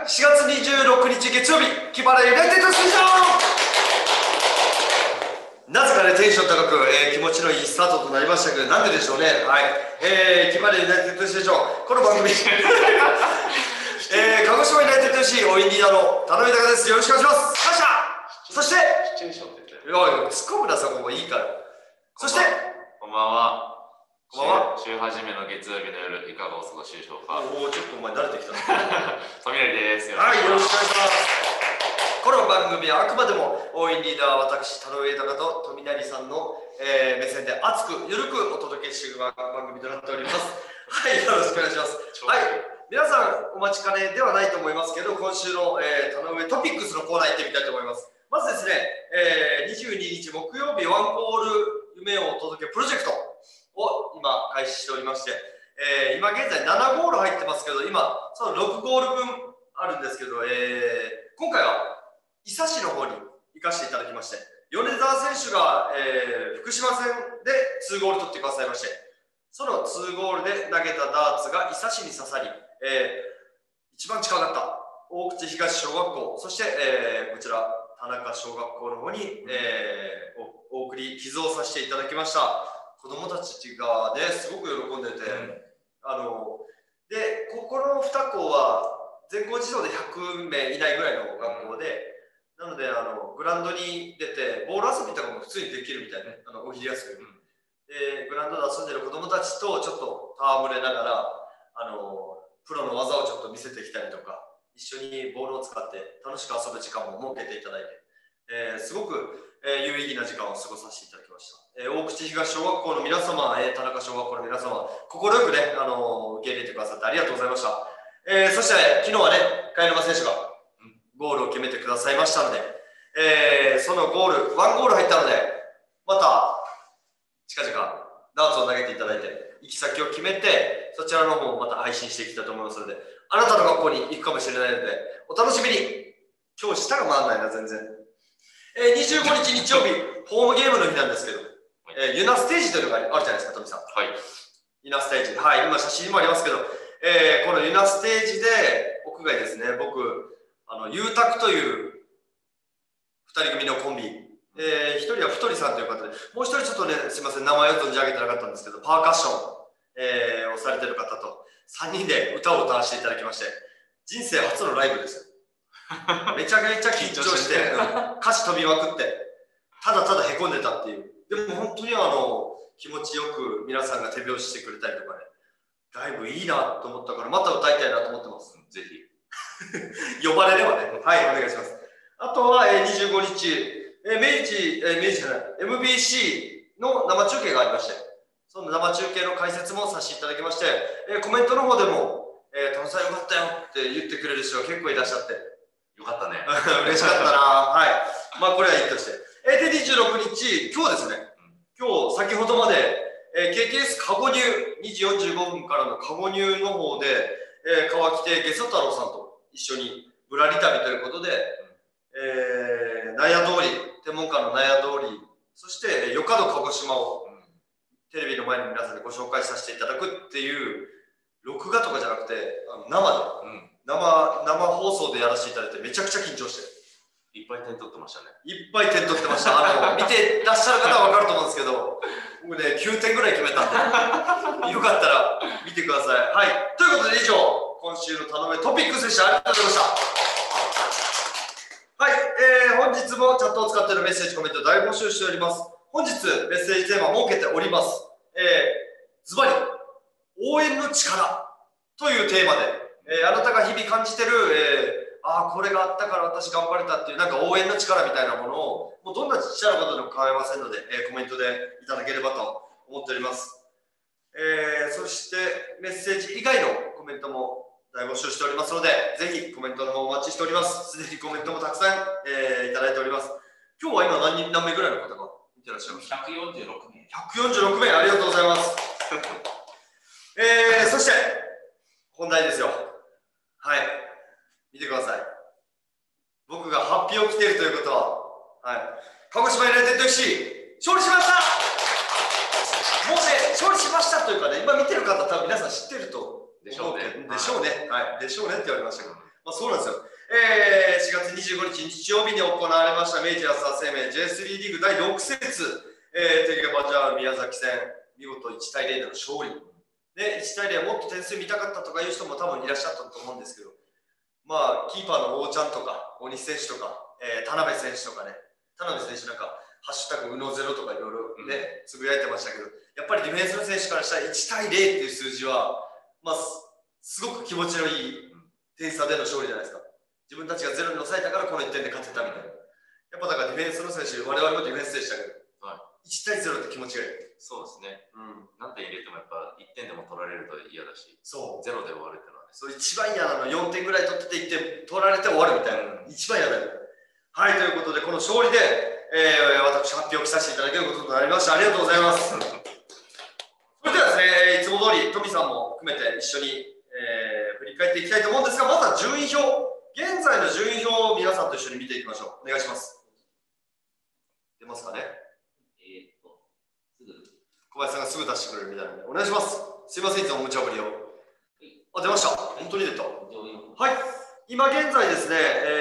4月26日月曜日、木原ユナイテッドステーション。なぜかね、テンション高く、気持ちのいいスタートとなりましたけど、なんででしょうね。はい。木原ユナイテッドステーション、この番組、鹿児島ユナイテッド FC 応援リーダーの田上隆です。よろしくお願いします。感謝。そして、 シチュエーションって言っていやいや、突っ込むな、そこもいいから。そして、 こんばんは。 こんばんは。 週初めの月曜日の夜、いかがお過ごしでしょうか。 おお、ちょっとお前慣れてきた。 富成です。 はい、よろしくお願いします。この番組はあくまでも応援リーダー私田上隆と富成さんの、目線で熱くゆるくお届けしている番組となっております。はい、よろしくお願いします。はい、皆さんお待ちかねではないと思いますけど、今週の、田上トピックスのコーナー行ってみたいと思います。まずですね、22日木曜日ワンコール夢をお届けプロジェクトを今開始しておりまして、今現在7ゴール入ってますけど、今その6ゴール分あるんですけど、今回は伊佐市の方に行かせていただきまして、米澤選手が、福島戦で2ゴール取ってくださいまして、その2ゴールで投げたダーツが伊佐市に刺さり、一番近かった大口東小学校、そして、こちら田中小学校の方に、お送り寄贈させていただきました。子供たちがね、すごく喜んでて、で、ここの2校は全校児童で100名以内ぐらいの学校で、なのでグラウンドに出てボール遊びとかも普通にできるみたいな、お昼休みに、でグラウンドで遊んでる子供たちとちょっと戯れながらプロの技をちょっと見せてきたりとか、一緒にボールを使って楽しく遊ぶ時間も設けていただいて、すごく、有意義な時間を過ごさせていただきました。大口東小学校の皆様、田中小学校の皆様、快くね、受け入れてくださってありがとうございました。そして昨日はね、貝沼選手がゴールを決めてくださいましたので、そのゴール、ワンゴール入ったので、また近々ダーツを投げていただいて、行き先を決めて、そちらの方もまた配信していきたいと思いますので、あなたの学校に行くかもしれないので、お楽しみに。今日舌が回らないな、全然。25日日曜日、ホームゲームの日なんですけど、ユナステージというのがあるじゃないですか、富さん。 はい。 ユナステージ。はい、今写真にもありますけど、このユナステージで、屋外ですね、僕、ユータクという2人組のコンビ、1人は太りさんという方で、もう1人ちょっとね、すみません、名前を存じ上げてなかったんですけど、パーカッション、をされてる方と3人で歌を歌わせていただきまして、人生初のライブですよ。めちゃめちゃ緊張して、歌詞飛びまくって、ただただへこんでたっていう。でも本当に気持ちよく皆さんが手拍子してくれたりとかね、ライブいいなと思ったから、また歌いたいなと思ってます。 ぜひ。 呼ばれればね。はい、お願いします。あとは、25日、明治じゃない、MBC の生中継がありまして、その生中継の解説もさせていただきまして、コメントの方でも、田中さんよかったよって言ってくれる人が結構いらっしゃって。 よかったね。 嬉しかったな。はい。まあ、これはいいとして。で、26日、今日ですね。今日、先ほどまで、KTS カゴニュー、2時45分からのカゴニューの方で、川北ゲソ太郎さんと一緒にぶらり旅ということで、納屋通り、天文館の納屋通り、そしてよかど鹿児島をテレビの前の皆さんにご紹介させていただくっていう、録画とかじゃなくて、生放送でやらせていただいて、めちゃくちゃ緊張して。 いっぱい点取ってましたね。 いっぱい点取ってました。見てらっしゃる方は分かると思うんですけど、僕ね、9点ぐらい決めたんで、よかったら見てください。はい。ということで以上、今週の頼めトピックスでした。ありがとうございました。はい、本日もチャットを使っているメッセージ、コメント大募集しております。本日メッセージテーマを設けております。ズバリ、応援の力というテーマで、あなたが日々感じてる、これがあったから私頑張れたっていうなんか応援の力みたいなものをもうどんなちっちゃなことでも構いませんので、コメントでいただければと思っております。そしてメッセージ以外のコメントも大募集しておりますので、ぜひコメントの方お待ちしております。すでにコメントもたくさん、いただいております。今日は今何名ぐらいの方が見てらっしゃいますか ？146名。 146名、ありがとうございます。そして本題ですよ。はい。見てください。僕がハッピーを着ているということは、はい、鹿児島ユナイテッド FC 勝利しました。もうね、勝利しましたというかね、今見てる方多分皆さん知ってるとでしょうね。 でしょうね。はい、でしょうねって言われましたけど、 まあ、そうなんですよ。4月25日日曜日に行われました明治安田生命 J3 リーグ第6節、テゲバジャール宮崎戦、見事1対0での勝利。で、1対0もっと点数見たかったとかいう人も多分いらっしゃったと思うんですけど、まあ、キーパーの王ちゃんとか、大西選手とか、田辺選手とかね、田辺選手なんか、ハッシュタグうのゼロとかいろいろね、つぶやいてましたけど、やっぱりディフェンスの選手からしたら1対0っていう数字は、まあ、すごく気持ちのいい点差での勝利じゃないですか。自分たちがゼロに抑えたからこの1点で勝てたみたいな。やっぱだからディフェンスの選手、我々もディフェンスでしたけど、1対0って気持ちがいい。 そうですね。何点入れてもやっぱ1点でも取られると嫌だし、 そうゼロで終わるっていうのはね。 それ一番嫌なの、4点ぐらい取って1点取られて終わるみたいな。一番嫌だよ。はい、ということで、この勝利で、私発表させていただけることとなりました。ありがとうございます。それではですね、いつも通り、トミさんも含めて一緒に、振り返っていきたいと思うんですが、まずは順位表。現在の順位表を皆さんと一緒に見ていきましょう。お願いします。出ますかね。小林さんがすぐ出してくれるみたいなので、お願いします。すいません、いつも無茶ぶりを。あ、出ました。本当に出た。はい。今現在ですね、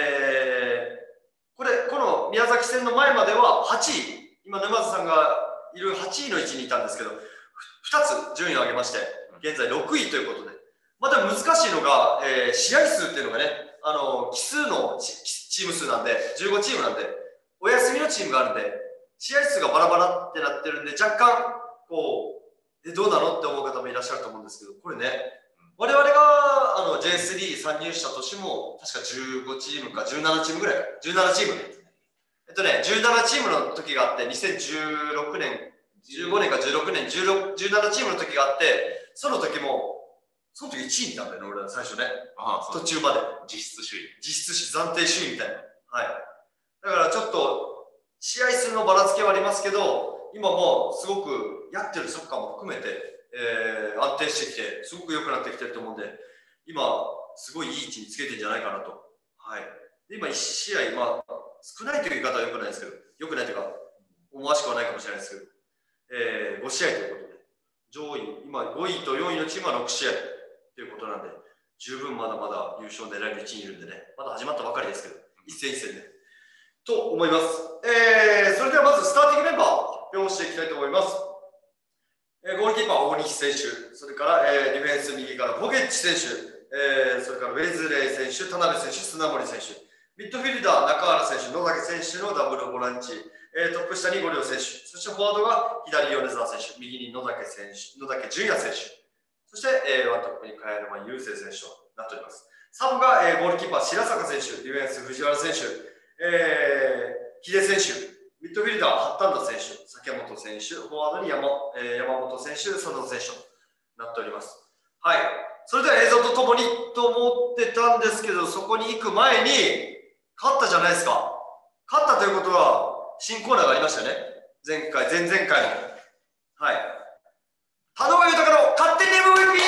この宮崎戦の前までは8位。今、沼津さんがいる8位の位置にいたんですけど、2つ順位を上げまして、現在6位ということで。また難しいのが、試合数っていうのがね、奇数のチーム数なんで、15チームなんで、お休みのチームがあるんで、試合数がバラバラってなってるんで、若干、こう、どうなのって思う方もいらっしゃると思うんですけど、これね、我々がJ3 参入した年も、確か15チームか17チームぐらいか、17チーム。17チームの時があって、2016年、15年か16年、17チームの時があって、その時1位にいたんだよね、俺は最初ね。途中まで。 実質首位。 実質暫定首位みたいな。はい。だからちょっと、試合数のばらつきはありますけど、今もすごくやってるサッカーも含めて、安定してきて、すごく良くなってきてると思うんで、今、すごいいい位置につけてるんじゃないかなと。はい。で今、1試合、少ないという言い方は良くないですけど、良くないというか、思わしくはないかもしれないですけど、5試合ということで、上位、今5位と4位のチームは6試合ということなんで、十分まだまだ優勝を狙える位置にいるんでね、まだ始まったばかりですけど、一戦一戦で。と思います。それではまずスターティングメンバー発表していきたいと思います。ゴールキーパー大西選手、それから、ディフェンス右からホゲッチ選手、それからウェズレイ選手、田辺選手、砂森選手、ミッドフィルダー中原選手、野崎選手のダブルボランチ、トップ下に五稜選手、そしてフォワードが左米沢選手、右に野崎選手、野崎純也選手、そして、ワントップに茅山雄星選手となっております。サブが、ゴールキーパー白坂選手、ディフェンス藤原選手、秀選手、ミッドフィルダー、八田選手、崎本選手、フォワードに山本選手、佐藤選手となっております。はい。それでは映像とともにと思ってたんですけど、そこに行く前に、勝ったじゃないですか。勝ったということは、新コーナーがありましたね。前々回の。はい。田上豊の勝手に MVP！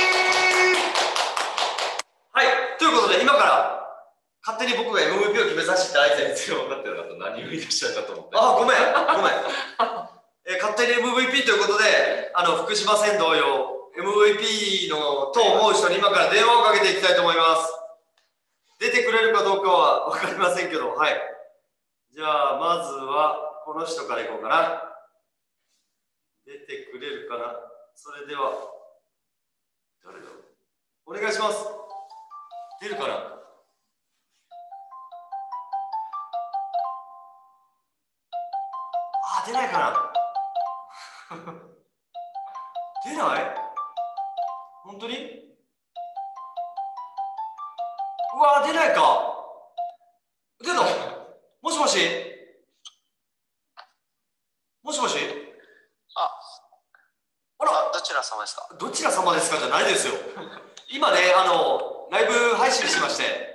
はい。ということで、今から、勝手に僕が MVP を決めさせていただいて。 全然分かってなかった。何を言い出したかと思って。 あ、ごめん。勝手に MVP ということで、福島戦同様、MVP のと思う人に今から電話をかけていきたいと思います。出てくれるかどうかは分かりませんけど、はい。じゃあ、まずは、この人からいこうかな。出てくれるかな。それでは、誰だろう。お願いします。出るかな。出ないかな出ない本当にうわ出ないか出たもしもしもしもしあらどちら様ですかどちら様ですかじゃないですよ今ね、ライブ配信しまして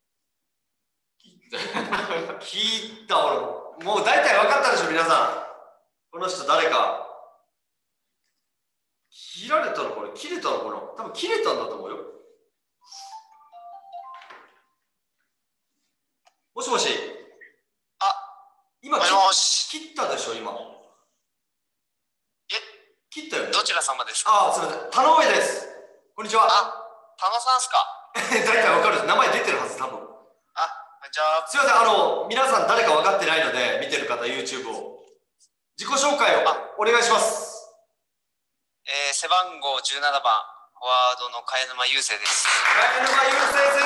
聞いた俺もう大体分かったでしょ皆さんこの人誰か切られたのこれ切れたのかな多分切れたんだと思うよもしもし今もしもし切ったでしょ今切ったよねどちら様ですかすいません田上ですこんにちは田野さんですか大体わかる。名前出てるはず、多分。 あ、こんにちは。 すいません、皆さん誰か分かってないので、見てる方、YouTube を。自己紹介をお願いします。 背番号17番、フォワードの茅沼雄星です。 茅沼雄星選手です。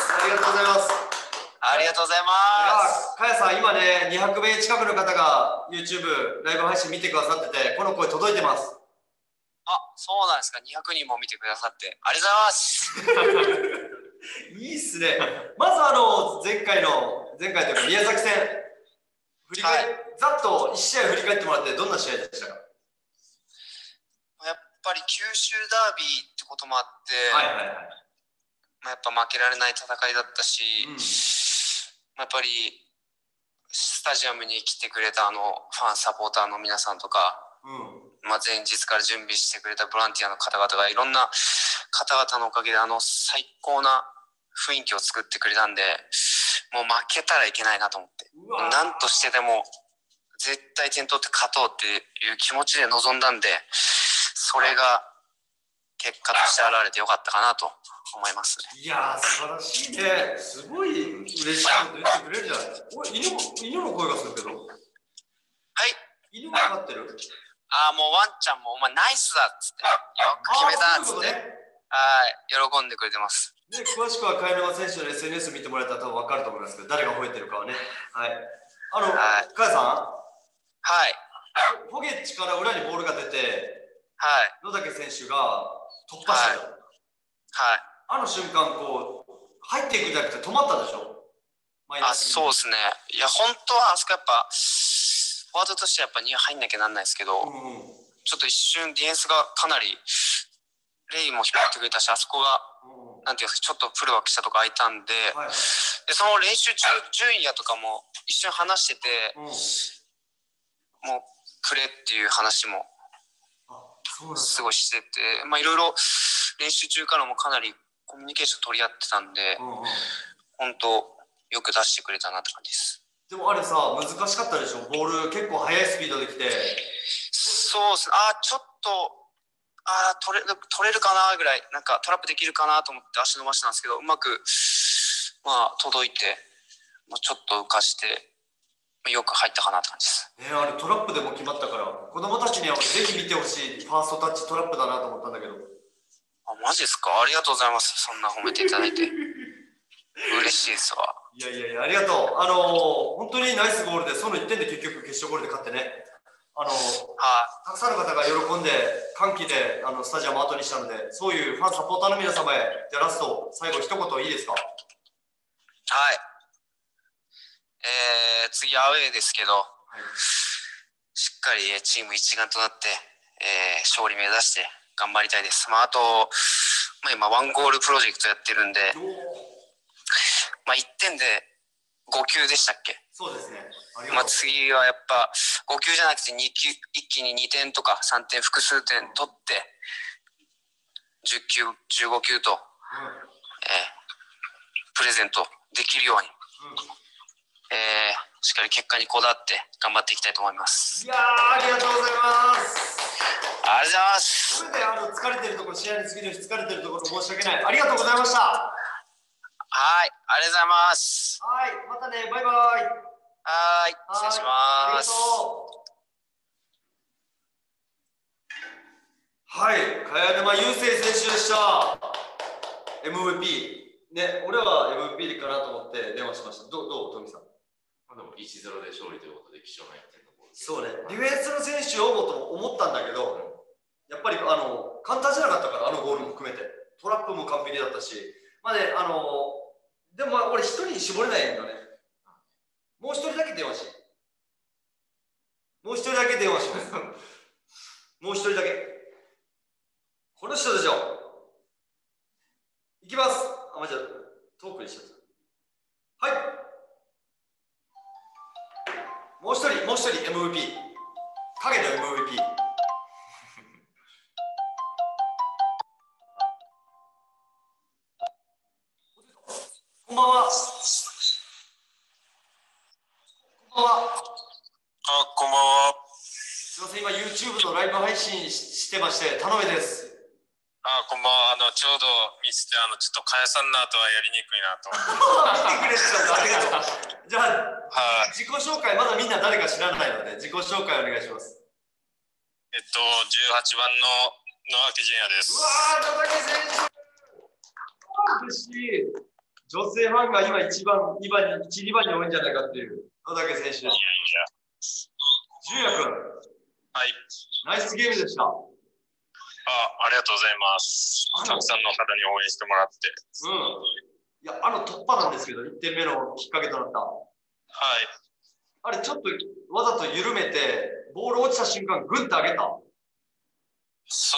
ありがとうございます。 ありがとうございます。 茅さん、今ね、200名近くの方が YouTube ライブ配信見てくださってて、この声届いてます。 あ、そうなんですか。200人も見てくださってありがとうございます。 いいっすね。まず前回というか宮崎戦振り返ざっと1試合振り返ってもらって、どんな試合でしたか？ やっぱり九州ダービーってこともあって、やっぱ負けられない戦いだったし、やっぱりスタジアムに来てくれたファンサポーターの皆さんとか、前日から準備してくれたボランティアの方々が、いろんな方々のおかげで最高な雰囲気を作ってくれたんで、もう負けたらいけないなと思って、何としてでも絶対点取って勝とうっていう気持ちで臨んだんで、それが結果として現れてよかったかなと思いますね。 いやー、素晴らしいね。すごい嬉しいこと言ってくれるじゃない。犬の声がするけど。はい。犬が飼ってる？ もうワンちゃんもお前ナイスだっつって、よく決めたっつって、喜んでくれてます。 で、詳しくは茅沼選手の SNS 見てもらえたら多分分かると思いますけど、誰が吠えてるかはね。はい。茅さん。はい。ポゲッチから裏にボールが出て、野竹選手が突破した。あの瞬間、入っていくんじゃなくて止まったでしょ？ そうですね。いや、本当はあそこやっぱ、フォワードとしてやっぱ2入んなきゃなんないですけど、ちょっと一瞬ディフェンスがかなり、レイも引っ張ってくれたし、あそこが、なんていうんですか、ちょっとプルバックしたとこ空いたんで、でその練習中、順位やとかも一瞬話してて、もうくれっていう話もすごいしてて、いろいろ練習中からもかなりコミュニケーション取り合ってたんで、本当よく出してくれたなって感じです。 でもあれさ、難しかったでしょ？ボール結構速いスピードで来て。 そうですね。ちょっと取れるかなぐらい、なんかトラップできるかなと思って足伸ばしたんですけど、うまく届いて、もうちょっと浮かしてよく入ったかなって感じです。 あれトラップでも決まったから、子供たちにはぜひ見てほしいファーストタッチトラップだなと思ったんだけど。 マジですか？ありがとうございます。そんな褒めていただいて嬉しいですわ。 いやありがとう。本当にナイスゴールで、その1点で結局決勝ゴールで勝ってね、たくさんの方が喜んで歓喜でスタジアムを後にしたので、そういうファンサポーターの皆様へラスト最後一言いいですか？はい。 次アウェーですけど、しっかりチーム一丸となって、勝利目指して頑張りたいです。あと、今ワンゴールプロジェクトやってるんで、1点で5球でしたっけ？ そうですね。 次はやっぱ5球じゃなくて一気に2点とか3点複数点取って10球15球と、プレゼントできるように、しっかり結果にこだわって頑張っていきたいと思います。 いやありがとうございます。 ありがとうございます。 それで疲れてるところ、試合に次の日疲れてるところ申し訳ない。ありがとうございました。 はい、ありがとうございます。 はい、またね、バイバイ。 はい、失礼します。 はい、茅沼雄星選手でした。MVP。ね、俺は MVP かなと思って電話しました。どう、トミさん。 でも 1-0 で勝利ということで貴重な1点のゴール。 そうね、ディフェンスの選手を思ったんだけど、やっぱり簡単じゃなかったから、ゴールも含めて。トラップも完璧だったし、でも俺一人に絞れないんだね。もう一人だけ電話し。もう一人だけ電話します。もう一人だけ。この人でしょ。いきます。じゃあトークにしちゃった。はい。もう一人 MVP。影の MVP。こんばんは。こんばんは。 こんばんは。 すみません、今 YouTube のライブ配信してまして、田上です。 こんばんは。ちょうど見せて、ちょっとかやさんの後はやりにくいなと思って。 見てくれてたんだ、ありがとう。じゃあ、 はい。 自己紹介、まだみんな誰か知らないので、自己紹介お願いします。 18番の野脇淳也です。 うわー、野崎選手嬉しい。女性ファンが今1番、2番に、1、2番に多いんじゃないかっていう野崎選手です。 いやいや。 純也君。 はい。 ナイスゲームでした。 ありがとうございます。たくさんの方に応援してもらって。 いや、突破なんですけど、1点目のきっかけとなった。 はい。 あれ、ちょっとわざと緩めて、ボール落ちた瞬間、グンと上げた。 そう、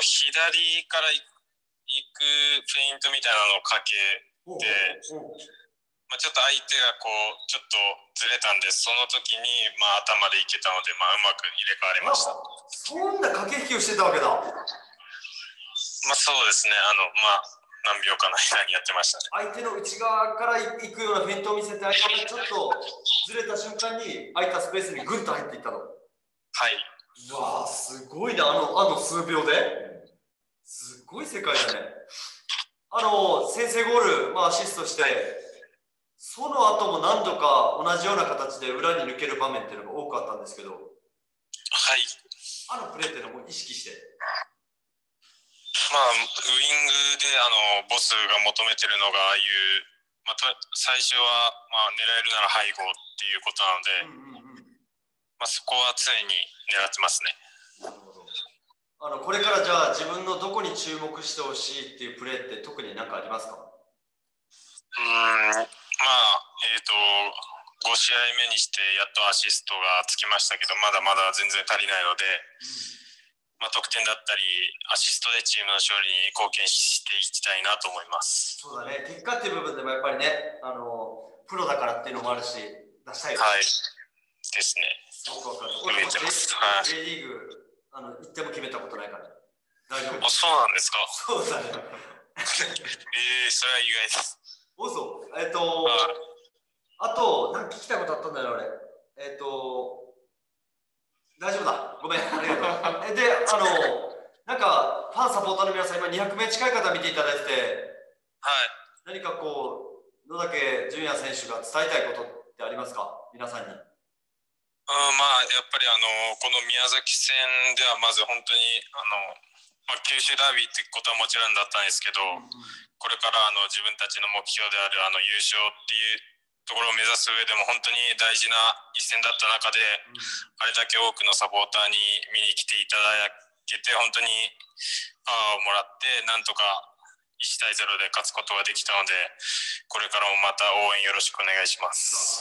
左から行くフェイントみたいなのをかけて、ちょっと相手がちょっとずれたんで、その時に、頭でいけたので、うまく入れ替わりました。 そんな駆け引きをしてたわけだ。 そうですね。何秒かの間にやってましたね。 相手の内側から行くようなフェイントを見せて、相手がちょっとずれた瞬間に、空いたスペースにグンと入っていったの。 はい。 うわー、すごいな、あの数秒で。すごい世界だね。先制ゴール、アシストして、その後も何度か同じような形で裏に抜ける場面っていうのが多かったんですけど、 はい。 プレーっていうのも意識して。 ウイングでボスが求めてるのが、ああいう、最初は、狙えるなら背後っていうことなので、そこは常に狙ってますね。 なるほど。これからじゃあ自分のどこに注目してほしいっていうプレーって特に何かありますか ？5試合目にしてやっとアシストがつきましたけど、まだまだ全然足りないので、得点だったりアシストでチームの勝利に貢献していきたいなと思います。 そうだね、結果っていう部分でもやっぱりね、プロだからっていうのもあるし、出したいよね。 はい、ですね。 すごくわかる。 俺も J リーグ1点も決めたことないから。大丈夫。 そうなんですか。 そうだね。 それは意外です。 おそ。あと、なんか聞きたいことあったんだよ、俺。大丈夫だ。ごめん、ありがとう。で、なんか、ファンサポーターの皆さん、今200名近い方見ていただいてて、 はい。 何か野崎純也選手が伝えたいことってありますか、皆さんに。 やっぱりこの宮崎戦ではまず本当に九州ダービーってことはもちろんだったんですけど、これから自分たちの目標である優勝っていうところを目指す上でも本当に大事な一戦だった中で、あれだけ多くのサポーターに見に来ていただけて本当にパワーをもらってなんとか1対0で勝つことができたので、これからもまた応援よろしくお願いします。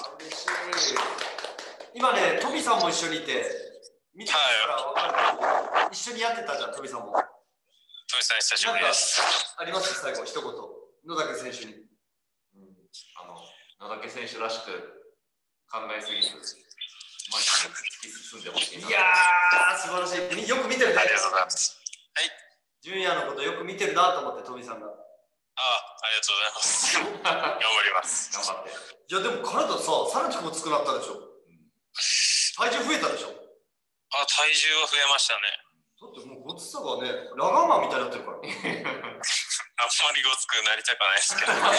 嬉しい。今ね、トミさんも一緒にいて、見てたから分かる。一緒にやってたじゃん、トミさんも。 トミさん、久しぶりです。 あります最後、一言。野崎選手に。 野崎選手らしく考えすぎず、前に突き進んでほしいな。 いやー、素晴らしい。よく見てるね。 ありがとうございます。はい。 純也のことよく見てるなと思って、トミさんが。 ありがとうございます。頑張ります。 頑張って。 いや、でも体さらにごつくなったでしょ。体重増えたでしょ。 体重は増えましたね。 だってもうごつさがね、ラガーマンみたいになってるから。 あんまりごつくなりたくないですけど。 はい。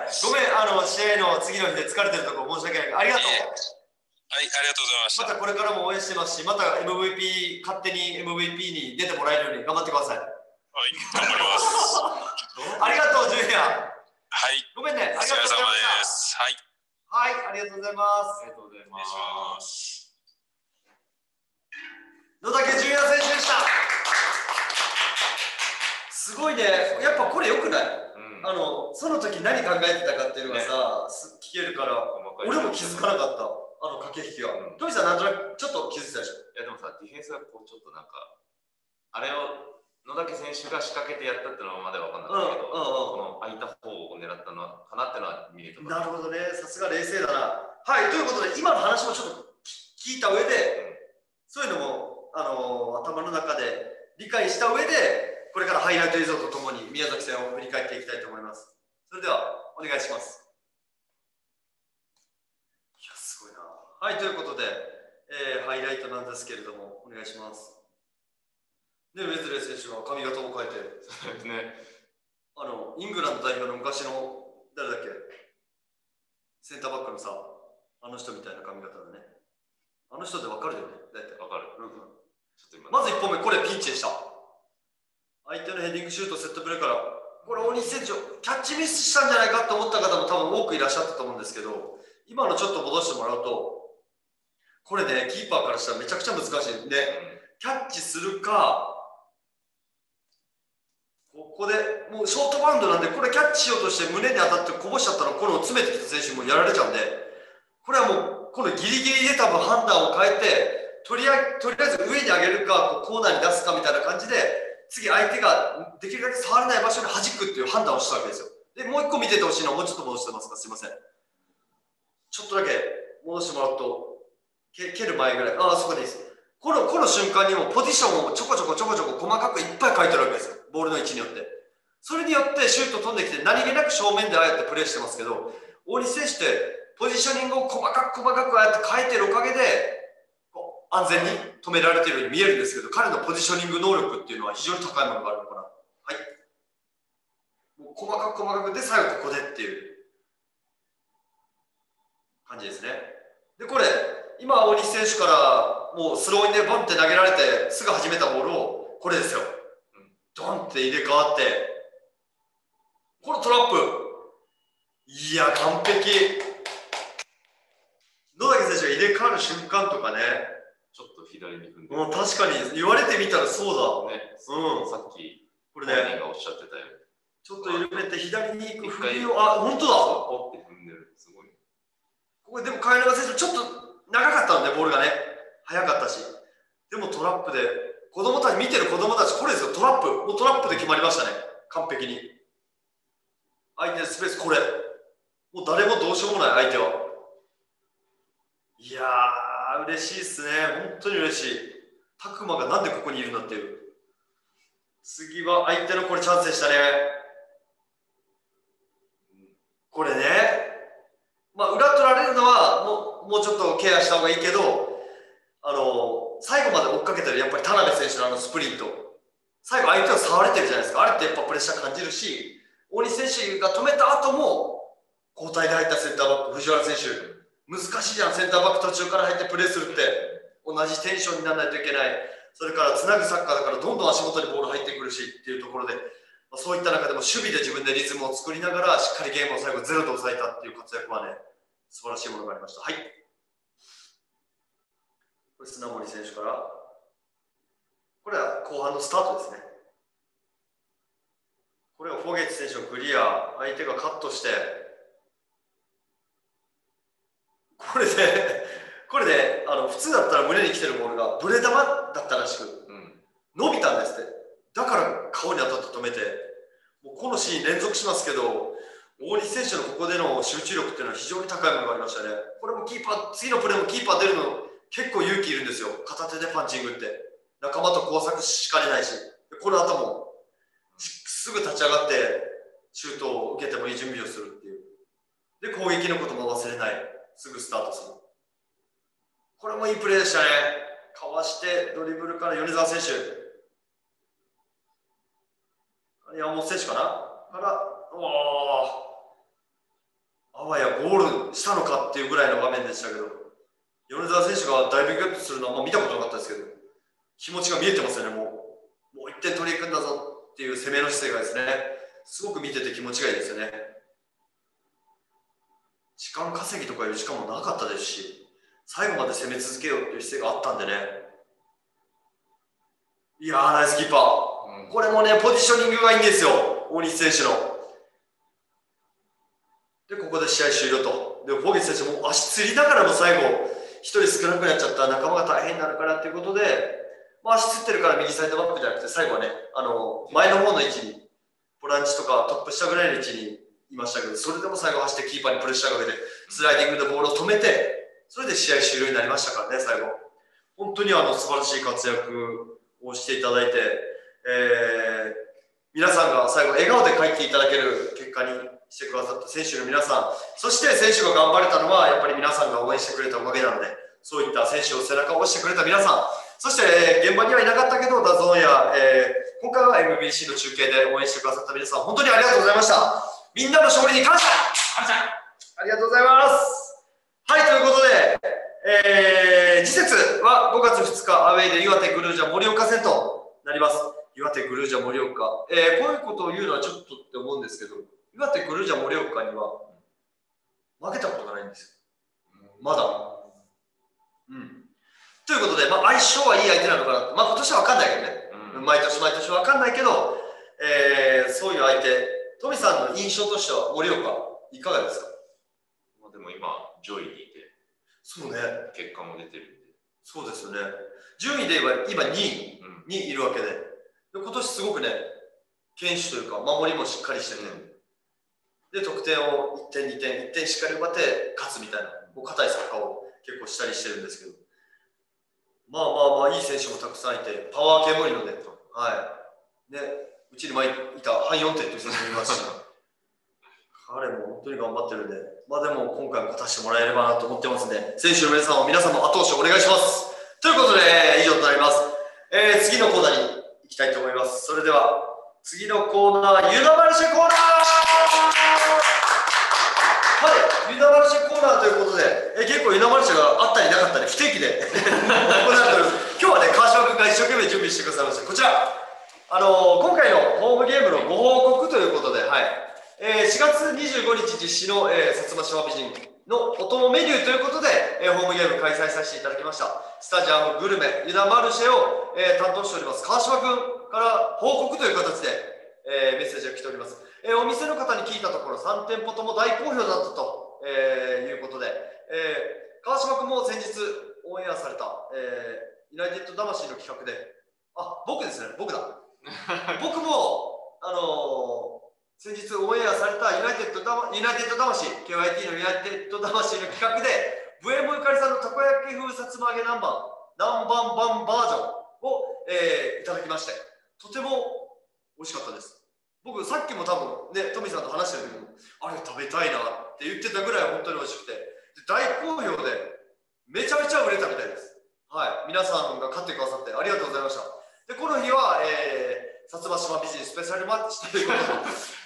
ごめん、試合の次の日で疲れてるところ申し訳ない。ありがとう。 はい、ありがとうございました。 またこれからも応援してますし、また MVP、勝手に MVP に出てもらえるように頑張ってください。 はい、頑張ります。 ありがとう、純也。 はい。 ごめんね、ありがとうございました。 はい。 はい、ありがとうございます。 ありがとうございます。 野崎純也選手でした。すごいね、やっぱこれよくない？その時何考えてたかっていうのがさ、聞けるから、俺も気づかなかった、駆け引きは。トミさん、なんとなくちょっと気づいてたでしょ。 いや、でもさ、ディフェンスがちょっとなんか、あれを野崎選手が仕掛けてやったっていうのはまだ分かんなかったけど、この空いた方を狙ったのかなっていうのは見えた。 なるほどね、さすが冷静だな。はい、ということで、今の話もちょっと聞いた上で、そういうのも頭の中で理解した上で、これからハイライト映像とともに宮崎戦を振り返っていきたいと思います。それではお願いします。いや、すごいな。はい、ということで、ハイライトなんですけれども、お願いします。 ウェズレー選手が髪型を変えて、 ね、 イングランド代表の昔の誰だっけ、センターバックのさ、あの人みたいな髪型だね。あの人で分かるよね、大体。 分かる。 まず1本目、これピンチでした。相手のヘディングシュート、セットプレーから、これ大西選手、キャッチミスしたんじゃないかと思った方も多分多くいらっしゃったと思うんですけど、今のちょっと戻してもらうと、これね、キーパーからしたらめちゃくちゃ難しいんで、キャッチするか、ここでもうショートバウンドなんで、これキャッチしようとして胸に当たってこぼしちゃったら、この詰めてきた選手もやられちゃうんで、これはもう、このギリギリで多分判断を変えて、とりあえず上に上げるか、コーナーに出すかみたいな感じで、次相手ができるだけ触れない場所に弾くっていう判断をしたわけですよ。で、もう一個見ててほしいのは、もうちょっと戻してますか、すいません。ちょっとだけ戻してもらうと、蹴る前ぐらい、そこでいいです。この瞬間にもポジションをちょこちょこ細かくいっぱい書いてるわけですよ。ボールの位置によって。それによってシュート飛んできて、何気なく正面でああやってプレーしてますけど、大西選手ってポジショニングを細かくああやって変えてるおかげで、安全に止められているように見えるんですけど、彼のポジショニング能力っていうのは非常に高いものがあるのかな。はい。もう細かくで、最後ここでっていう感じですね。で、これ、今、大西選手からもうスローインでボンって投げられて、すぐ始めたボールを、これですよ。ドンって入れ替わって、このトラップ。いや、完璧。野崎選手が入れ替わる瞬間とかね、 ちょっと左に踏んで、 確かに言われてみたらそうだ。 ね、さっきこれね、 本人がおっしゃってたよ。 ちょっと緩めて左に行く振りを、本当だ。 ポッて踏んでる。すごい。 ここでも貝永選手ちょっと長かったんで、ボールがね、速かったし。でもトラップで、見てる子供たち、これですよ、トラップ。もうトラップで決まりましたね。完璧に。相手のスペース、これ。もう誰もどうしようもない、相手は。いやー、嬉しいっすね。本当に嬉しい。拓磨がなんでここにいるんだっていう。次は相手のこれチャンスでしたね。これね、裏取られるのはもうちょっとケアした方がいいけど、最後まで追っかけてるやっぱり田辺選手のスプリント。最後相手を触れてるじゃないですか。あれってやっぱプレッシャー感じるし、大西選手が止めた後も、交代で入ったセンターバック、藤原選手。難しいじゃん、センターバック途中から入ってプレーするって。同じテンションにならないといけない。それからつなぐサッカーだからどんどん足元にボール入ってくるしっていうところで、そういった中でも守備で自分でリズムを作りながらしっかりゲームを最後ゼロで抑えたっていう活躍はね、素晴らしいものがありました。はい。これ砂森選手から、これは後半のスタートですね。これはフォゲッチ選手のクリア、相手がカットして、これで普通だったら胸に来てるボールがブレ球だったらしく、伸びたんですって。だから顔に当たって止めて、もうこのシーン連続しますけど、大西選手のここでの集中力っていうのは非常に高いものがありましたね。これも次のプレーもキーパー出るの結構勇気いるんですよ。片手でパンチングって。仲間と交錯しかねないし、この後もすぐ立ち上がってシュートを受けてもいい準備をするっていう。で、攻撃のことも忘れない。すぐスタートする。これもいいプレーでしたね。かわしてドリブルから米澤選手。山本選手かなから、あわやゴールしたのかっていうぐらいの場面でしたけど、米澤選手がダイビングゲットするのは見たことなかったですけど、気持ちが見えてますよね、もう1点取りに行くんだぞっていう攻めの姿勢がですね、すごく見てて気持ちがいいですよね。時間稼ぎとかいう時間もなかったですし、最後まで攻め続けようっていう姿勢があったんでね。いやー、ナイスキーパー。これもね、ポジショニングがいいんですよ、大西選手の。で、ここで試合終了と。で、フォゲス選手も足つりながらも最後、1人少なくなっちゃった仲間が大変になるからっていうことで、足つってるから右サイドバックじゃなくて、最後はね、前の方の位置に、ボランチとかトップ下ぐらいの位置にいましたけど、それでも最後走ってキーパーにプレッシャーかけて、スライディングでボールを止めて、それで試合終了になりましたからね、最後。本当に素晴らしい活躍をしていただいて、皆さんが最後笑顔で帰っていただける結果にしてくださった選手の皆さん、そして選手が頑張れたのはやっぱり皆さんが応援してくれたおかげなので、 そういった選手を背中を押してくれた皆さん、そして、現場にはいなかったけど、ダゾーンや、今回は MBC の中継で応援してくださった皆さん、本当にありがとうございました。みんなの勝利に感謝ありがとうございます。はい、ということで、次節は5月2日、アウェイで岩手グルージャ盛岡戦となります。岩手グルージャ盛岡。こういうことを言うのはちょっとって思うんですけど、岩手グルージャ盛岡には負けたことがないんですよ。まだ。ということで、相性はいい相手なのかなって、今年は分かんないけどね。毎年毎年分かんないけど、そういう相手、トミさんの印象としては盛岡、いかがですか？ でも今、上位にいて、 そうね。 結果も出てるんで。 そうですよね。順位で言えば今2位にいるわけで、今年すごくね、堅守というか、守りもしっかりしてて、で、得点を1点、2点、1点しっかり奪って勝つみたいな、硬いサッカーを結構したりしてるんですけど、いい選手もたくさんいて、パワー系もいるので、ね、うちに前いたハン・ヨンテっていう選手もいますし、彼も本当に頑張ってるんで、でも今回も勝たせてもらえればなと思ってますんで、選手の皆さんも後押しお願いします。ということで、以上となります。次のコーナーに行きたいと思います。それでは、次のコーナー、ユナマルシェコーナー。はい、ユナマルシェコーナーということで、結構ユナマルシェがあったりなかったり不定期で行っております。今日はね、川島君が一生懸命準備してくださいました。こちら、今回のホームゲームのご報告ということで、4月25日実施の、薩摩島美人のお供メニューということで、ホームゲーム開催させていただきました。スタジアムグルメユナマルシェを、担当しております川島君から報告という形で、メッセージが来ております。お店の方に聞いたところ3店舗とも大好評だったと、いうことで、川島君も先日オンエアされた、ユナイテッド魂の企画で、僕ですね、僕だ。僕も、先日オンエアされたユナイテッド魂、KYT のユナイテッド魂の企画で、ブエモゆかりさんのたこ焼き風さつま揚げ南蛮版バージョンを、いただきまして、とても美味しかったです。僕、さっきも多分ね、トミさんと話してるけど、あれ食べたいなって言ってたぐらい本当に美味しくて、大好評で、めちゃめちゃ売れたみたいです。皆さんが買ってくださってありがとうございました。で、この日は、薩摩島美人スペシャルマッチということで、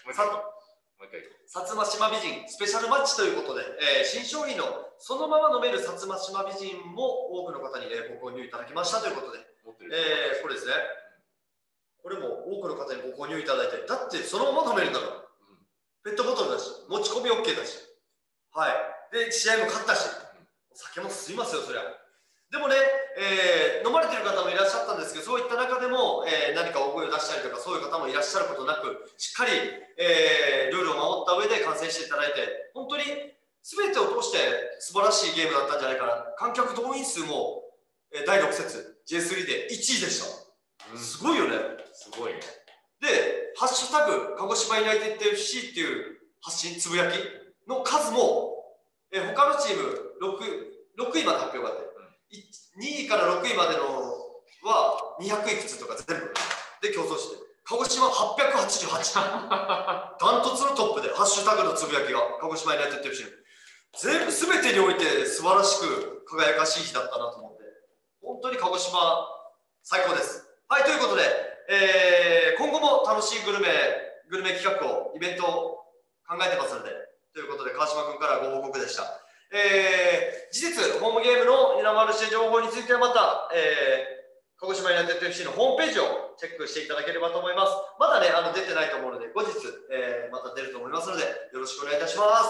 薩摩島美人スペシャルマッチということで、新商品のそのまま飲める薩摩島美人も多くの方に、ご購入いただきましたということで、これですね。これも多くの方にご購入いただいて、だってそのまま飲めるんだから、ペットボトルだし、持ち込み OK だし、で、試合も勝ったし、お酒も進みますよ、そりゃ。でもね、飲まれてる方もいらっしゃったんですけど、そういった中でも、何か大声を出したりとか、そういう方もいらっしゃることなく、しっかり、ルールを守った上で観戦していただいて、本当に全てを通して素晴らしいゲームだったんじゃないかな。観客動員数も、第6節 J3 で1位でした。すごいよね。 すごいね。 で、ハッシュタグ、鹿児島ユナイテッド FC っていう発信、つぶやきの数も、他のチーム6位まで発表があって、2位から6位までのは200いくつとか全部で競争して、鹿児島888。ダントツのトップで、ハッシュタグのつぶやきが鹿児島ユナイテッド FC 全てにおいて素晴らしく輝かしい日だったなと思って、本当に鹿児島最高です。ということで、今後も楽しいグルメ企画を、イベントを考えてますので、ということで川島君からご報告でした。事実、ホームゲームのユナマルシェ情報についてはまた、鹿児島ユナイテッド FC のホームページをチェックしていただければと思います。まだね、出てないと思うので、後日、また出ると思いますので、よろしくお願いいたします。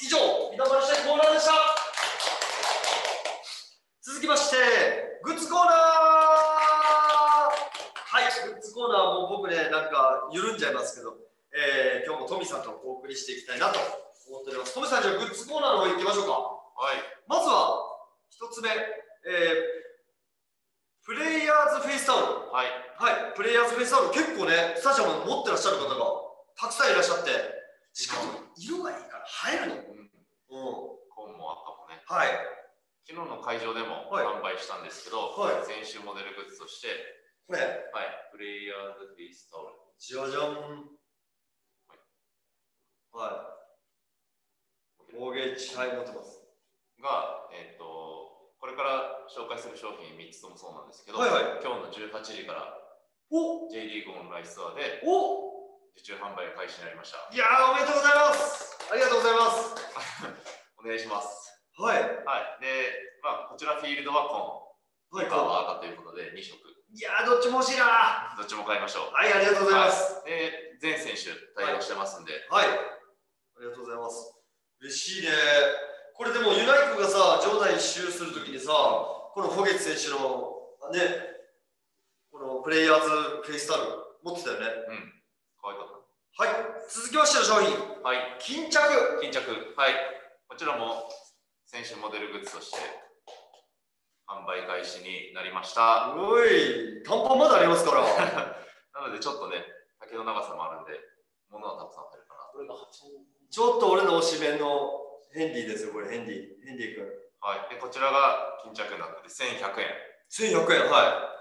以上、ユナマルシェコーナーでした。続きまして、グッズコーナー。グッズコーナーも僕ね、なんか緩んじゃいますけど、今日もトミさんとお送りしていきたいなと思っております。トミさん、じゃあグッズコーナーの方行きましょうか。まずは1つ目、プレイヤーズフェイスタオル。プレイヤーズフェイスタオル、結構ね、スタジアム持ってらっしゃる方がたくさんいらっしゃって、しかも色がいいから映えるの。 紺も赤もね。昨日の会場でも販売したんですけど、先週モデルグッズとして、 これ、 プレイヤーズフェイスタオル。 じゃじゃん。モーゲージ、持ってます。 が、これかから紹介する商品3つともそうなんですけど、 はいはい、 今日の18時から J リーグオンラインストアで受注販売開始になりました。 いやー、おめでとうございます。ありがとうございます。 お願いします。 はい。 はい。で、こちらフィールドは紺、赤は赤ということで2色。 いやー、どっちも欲しいな。 どっちも買いましょう。 はい、ありがとうございます。 で、全選手対応してますんで。 はい。ありがとうございます。嬉しいね。これでもユナイクがさ、場内一周するときにさ、このフォゲッツ選手のね、このプレイヤーズフェイスタオル持ってたよね。 うん。可愛かった。 はい。続きましての商品。 はい。 巾着。 巾着。はい。こちらも選手モデルグッズとして販売開始になりました。 おい、短パンまだありますから。 なのでちょっとね、丈の長さもあるんで、物はたくさん入るかな。これがちょっと俺の推しメンのヘンディですよ、これ、ヘンディ君。 はい。で、こちらが巾着になってて1100円。 1100円、はい。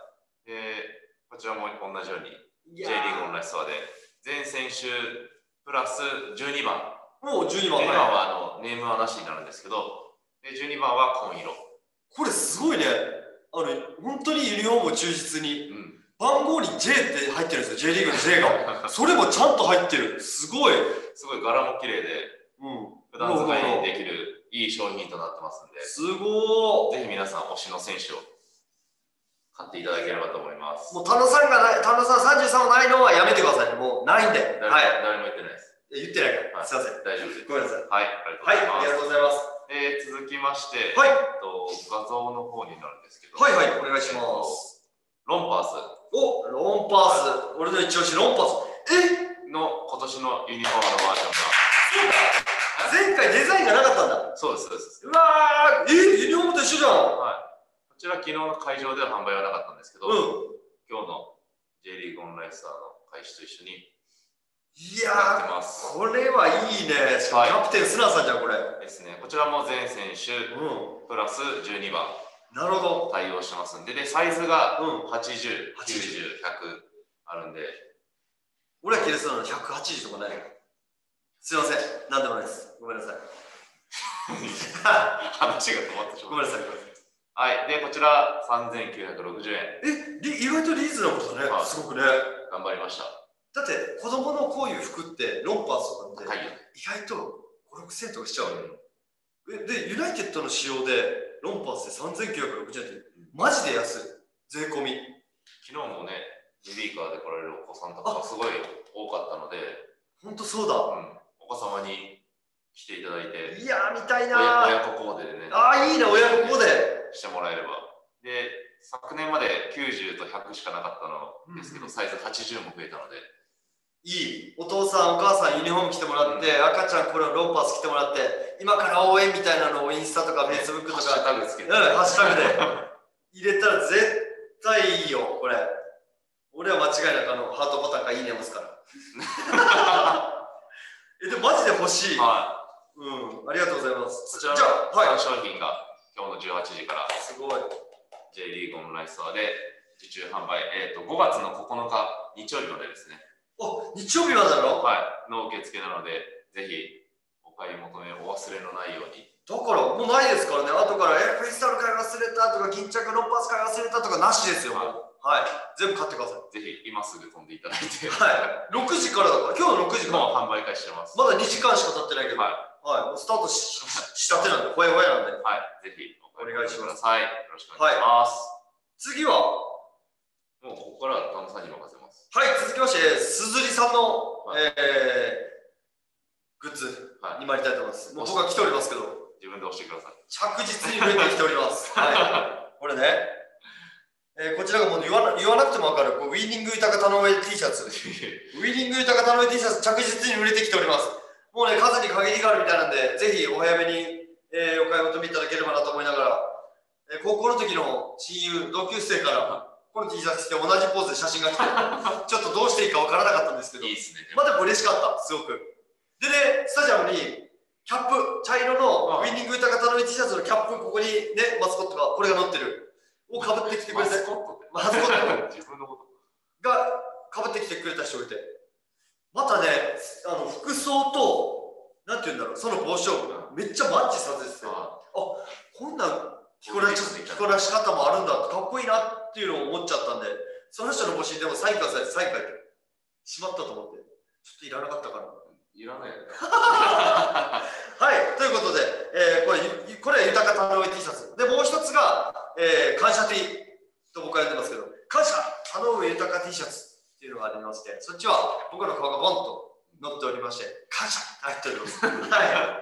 で、こちらも同じように J リーグオンラインストアで全選手プラス12番。 もう12番。 12番はネームはなしになるんですけど、で12番は紺色。 これすごいね。本当にユニフォームを忠実に、番号に J って入ってるんですよ、J リーグの J が。それもちゃんと入ってる。すごい。 すごい柄も綺麗で、普段使いにできるいい商品となってますんで、 すごー。 ぜひ皆さん推しの選手を買っていただければと思います。 もう田野さん33もないのはやめてくださいね。もうないんで。はい。 誰も言ってないです。 言ってないから。すいません。 大丈夫です。 ごめんなさい。 はい。 ありがとうございます。 続きまして、 はい。 画像の方になるんですけど。 はいはい、お願いします。 ロンパース。 お、ロンパース。俺の一押し、ロンパース。 の今年のユニフォームのバージョンが。前回デザインがなかったんだ。 そうです、そうです。 うわー、ユニフォームと一緒じゃん。 はい。こちら昨日の会場では販売はなかったんですけど、今日の J リーグオンラインスターの開始と一緒にいやー、これはいいね。しかもキャプテンスナーさんじゃん、これ。 ですね。こちらも全選手、プラス12番。 なるほど。 対応してますんで、サイズが80、90、100あるんで。 俺は着れそうなの180とかない。すいません。なんでもないです。ごめんなさい。 話が止まってしまう。 ごめんなさい。 はい。で、こちら3960円。 意外とリーズナブルだね。すごくね。 頑張りました。 だって子供のこういう服ってロンパースとかって意外と5、6千円とかしちゃう。で、ユナイテッドの仕様でロンパースで3960円ってマジで安い。税込み。 昨日もね、ベビーカーで来られるお子さんとかすごい多かったので、 ほんとそうだ。 お子様に来ていただいて、 いやー、見たいなー。 親子コーデでね。 あー、いいね、親子コーデ。 してもらえれば。で、昨年まで90と100しかなかったのですけど、サイズ80も増えたので。 いい。お父さん、お母さんユニフォーム着てもらって、赤ちゃんこれロンパース着てもらって、今から応援みたいなのをインスタとかフェイスブックとか、 ハッシュタグつけて。 ハッシュタグで入れたら絶対いいよ、これ。俺は間違いなくハートボタンかいいね押すから。でもマジで欲しい。 はい。 ありがとうございます。 こちらの3商品が今日の18時からすごい J リーグオンラインストアで受注販売、5月の9日日曜日までですね。 日曜日までだろ？ はい。の受付なので、ぜひお買い求めお忘れのないように。 だからもうないですからね。後からフェイスタオル買い忘れたとか、巾着ロンパース買い忘れたとかなしですよ。はい。全部買ってください。 ぜひ今すぐ飛んでいただいて。 はい。6時からだから、今日の6時から。 もう販売開始してます。 まだ2時間しか経ってないけど。はい。もうスタートしたてなんで、ほやほやなんで。 はい。ぜひお願いします。よろしくお願いします。 次はもうここから田野さんに任せます。 はい。続きまして、すずりさんの、グッズに参りたいと思います。もう僕は来ておりますけど。 自分で押してください。 着実に売れてきております。はい。これね。こちらがもう言わなくても分かるウィーニング豊か田上 T シャツ。ウィーニング豊か田上 T シャツ着実に売れてきております。もうね、数に限りがあるみたいなんで、ぜひお早めに、お買い求めいただければなと思いながら、高校の時の親友、同級生からこの T シャツ着て同じポーズで写真が来て、ちょっとどうしていいか分からなかったんですけど、 いいですね。 まあでも嬉しかった、すごく。でね、スタジアムにキャップ、茶色のウィーニング豊か田上 T シャツのキャップ、ここにね、マスコットが、これが載ってる。をかぶってきてくれて、マスコット自分のことがかぶってきてくれた人がいて、またね、服装と、なんていうんだろう、その帽子をめっちゃマッチさせてて、こんなん T 着こなし方もあるんだって、かっこいいなっていうのを思っちゃったんで、その人の星にでもサインくださいってサイン書いてしまったと思って、ちょっといらなかったかな。 いらないよね。 はい、ということで、これは豊か田上 T シャツ。で、もう一つが、感謝 T と僕は呼んでますけど、感謝田上豊か T シャツっていうのがありまして、そっちは僕の顔がボンと載っておりまして、感謝って入っております。はい。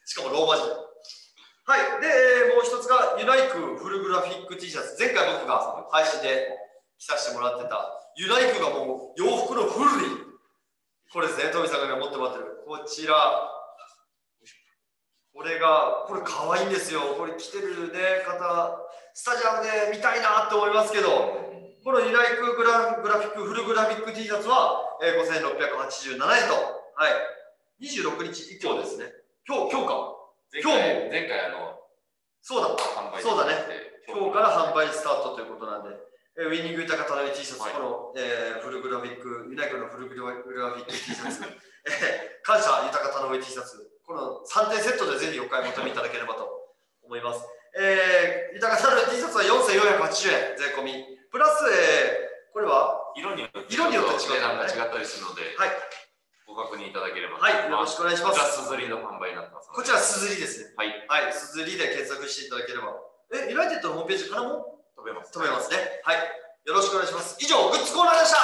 しかもローマ字。はい。で、もう一つがユナイクフルグラフィック T シャツ。前回僕が配信で着させてもらってた、ユナイクがもう洋服のフルに、これですね、トミさんが今持ってもらってる。こちら。これ可愛いんですよ。これ着てるね、方、スタジアムで見たいなって思いますけど、このユナイクグラフィック、フルグラフィック T シャツは、5687円と、はい。26日以降ですね。今日か。今日も。 前回そうだね。今日から販売スタートということなんで、ウィニング豊か田上 T シャツ、この、フルグラフィック、ユナイクのフルグラフィック T シャツ、感謝豊か田上 T シャツ、この3点セットでぜひお買い求めいただければと思います。豊か田上 T シャツは4480円税込み、プラス、これは色によって違う、 値段が違ったりするので、 はい、 ご確認いただければ。 はい、よろしくお願いします。 こちらすずりの販売になってます。 こちらすずりですね。 はい。 はい、すずりで検索していただければ。ユナイテッドのホームページからも飛べますね。はい。よろしくお願いします。以上、グッズコーナーでした。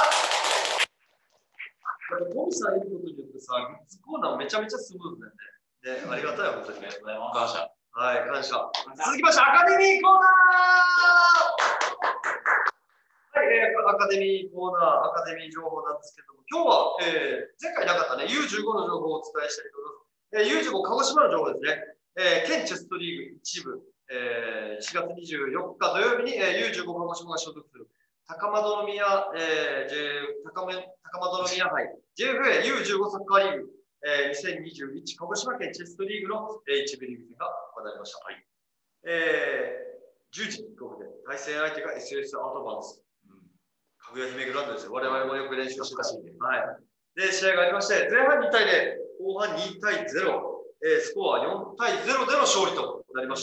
トミさんいることによってさ、グッズコーナーめちゃめちゃスムーズだよね。ありがたい、本当に。 ありがとうございます。感謝。 はい、感謝。続きまして、アカデミーコーナー。はい、アカデミーコーナー、アカデミー情報なんですけども、今日は、前回なかったね、U15 の情報をお伝えしたいと思います。U15 鹿児島の情報ですね。県チェストリーグ1部、4月24日土曜日に、U15 鹿児島が所属する高円宮、高円宮杯 JFA U15 サッカーリーグ、2021鹿児島県チェストリーグの、1部リーグ戦が行われました。はい、10時キックオフで対戦相手が SS アドバンス。かぐや姫グラウンドですよ。我々もよく練習してたし、はい。で、試合がありまして、前半2対0、後半2対0、スコア4対0での勝利となりました。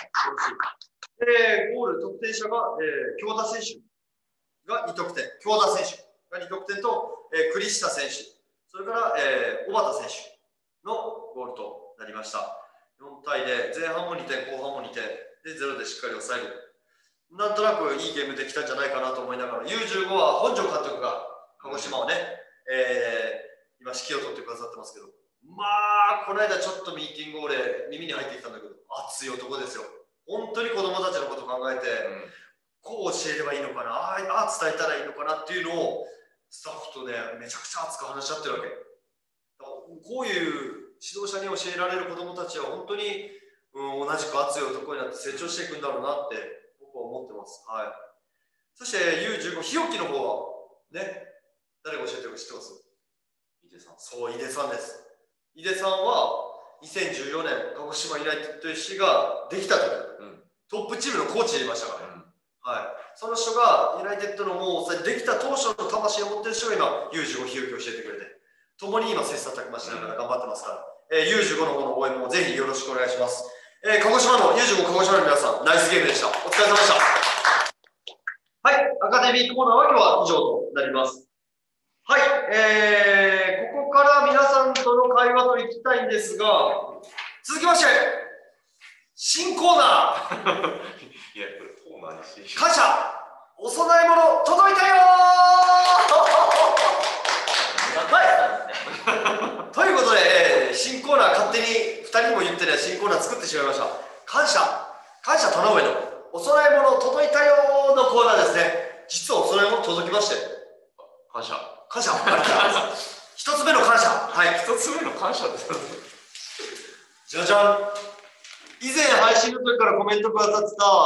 ゴール得点者が、京田選手が2得点、京田選手が2得点と、栗下選手、それから、小畑選手のゴールとなりました。4対0、前半も2点、後半も2点、で0でしっかり抑える。なんとなくいいゲームできたんじゃないかなと思いながら、U15 は本庄監督が鹿児島をね、今指揮を取ってくださってますけど、まあ、この間ちょっとミーティング俺耳に入ってきたんだけど、熱い男ですよ。本当に子供たちのこと考えて、こう教えればいいのかな、ああ伝えたらいいのかなっていうのをスタッフとね、めちゃくちゃ熱く話し合ってるわけ。こういう指導者に教えられる子供たちは本当に、同じく熱い男になって成長していくんだろうなって僕は思ってます。はい。そして U15 日置の方はね、誰が教えてるか知ってます？ 井出さん。そう、 井出さんです。井出さんは2014年鹿児島ユナイテッド FC ができた時、トップチームのコーチでいましたからね。はい。その人がユナイテッドのもうできた当初の魂を持ってる人が今 U15 日置を教えてくれて、共に今切磋琢磨しながら頑張ってますから、U15 の方の応援もぜひよろしくお願いします。鹿児島の U15 鹿児島の皆さん、ナイスゲームでした。お疲れ様でした。はい、アカデミーコーナーは今日は以上となります。はい、ここから皆さんとの会話といきたいんですが、続きまして、新コーナー。 いや、これコーナーにし感謝お供え物届いたよはいということで、新コーナー勝手に2人にも言ってない新コーナー作ってしまいました。感謝田上のお供え物届いたよのコーナーですね。実はお供え物届きまして、 感謝ありがとうございます。1つ目の感謝、はい、 1つ目の感謝ですじゃじゃん。以前配信の時からコメントくださってた、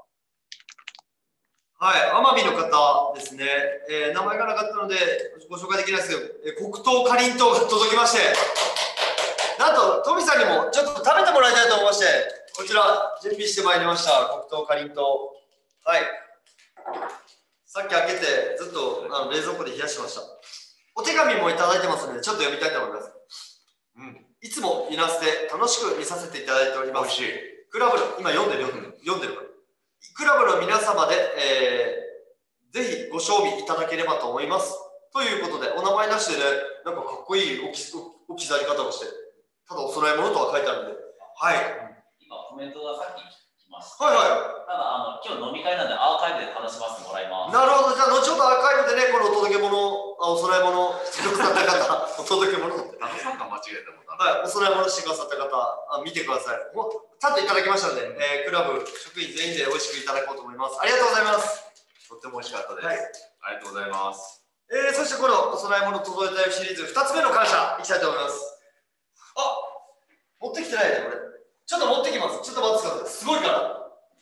はい、奄美の方ですね、名前がなかったのでご紹介できないですけど、黒糖かりんとうが届きまして、なんとトミさんにもちょっと食べてもらいたいと思いまして、こちら準備してまいりました。黒糖かりんとう、はい、さっき開けてずっと冷蔵庫で冷やしました。お手紙もいただいてますのでちょっと読みたいと思います。いつもイナスで楽しく見させていただいております。 クラブの、今読んでるから、クラブの皆様で、ぜひご賞味いただければと思います。ということで、お名前なしでね、なんかかっこいい置き去り方をして、ただお供え物とは書いてあるんで、はい。 今、コメントがさっき来ました。 はいはい。 ただ、今日飲み会なんでアーカイブで楽しませてもらいます。 なるほど、じゃあ後ほどアーカイブでね、このお届け物、お供え物してくださった方、お届け物って。 なんか間違えたもんな。 はい、お供え物してくださった方、見てください。ちゃんといただきましたので、クラブ職員全員で美味しくいただこうと思います。ありがとうございます。 とっても美味しかったです。 はい、 ありがとうございます。 そしてこのお供え物届いたよシリーズ2つ目の感謝いきたいと思います。あ、持ってきてないね、これ。ちょっと持ってきます。ちょっと待ってください。すごいから。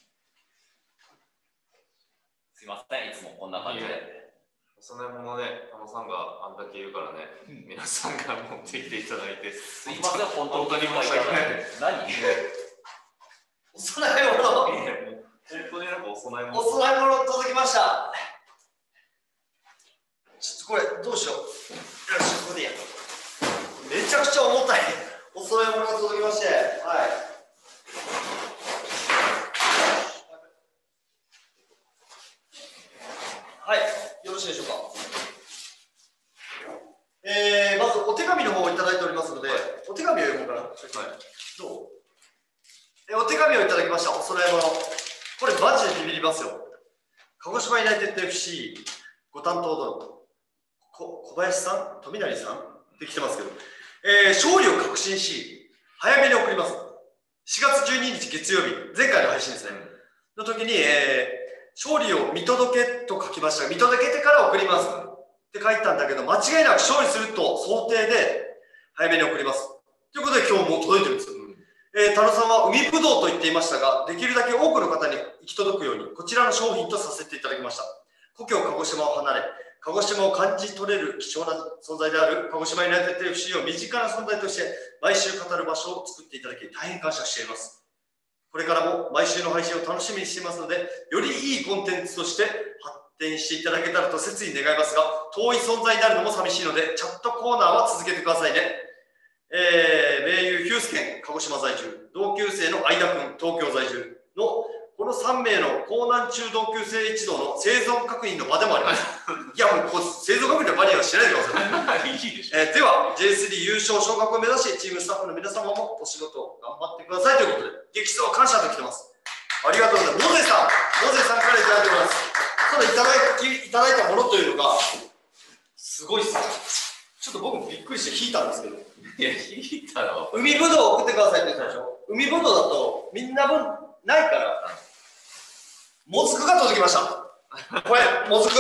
すいません、いつもこんな感じで。 お供え物ね、タモさんがあんだけ言うからね、皆さんが持ってきていただいて、 すいません、本当に申し訳ない。 何お供え物。 本当になんかお供え物。 お供え物届きました。ちょっとこれどうしよう。よし、ここでやる。めちゃくちゃ重たいお供え物が届きまして、はい。はい、よろしいでしょうか。まずお手紙の方をいただいておりますので、お手紙を読もうかな。はい、どう？お手紙をいただきました。お供え物。これマジでビビりますよ。鹿児島ユナイテッド FC ご担当の小林さん、富成さんって来てますけど、勝利を確信し、早めに送ります。4月12日月曜日、前回の配信ですね。の時に、勝利を見届けと書きましたが、見届けてから送りますって書いたんだけど、間違いなく勝利すると想定で早めに送ります。ということで今日もう届いてるんですよ。田野さんは海ぶどうと言っていましたが、できるだけ多くの方に行き届くように、こちらの商品とさせていただきました。故郷鹿児島を離れ、鹿児島を感じ取れる貴重な存在である鹿児島ユナイテッド FC を身近な存在として毎週語る場所を作っていただき大変感謝しています。これからも毎週の配信を楽しみにしていますので、よりいいコンテンツとして発展していただけたらと切に願いますが、遠い存在になるのも寂しいので、チャットコーナーは続けてくださいね。名優ヒュースケン、鹿児島在住、同級生の相田君、東京在住のこの3名の江南中同級生一同の生存確認の場でもあります。いや、もう生存確認の場にはしないでください。いいでしょ。では、J3 優勝昇格を目指し、チームスタッフの皆様もお仕事を頑張ってくださいということで、激走感謝と来てます。ありがとうございます。モゼさんからいただいております。ただいただいたものというのが、すごいっすね。ちょっと僕もびっくりして引いたんですけど。 いや、引いたの海ぶどうを送ってくださいって言ったでしょ。海ぶどうだとみんな分ないから、もずくが届きました。これ、もずく。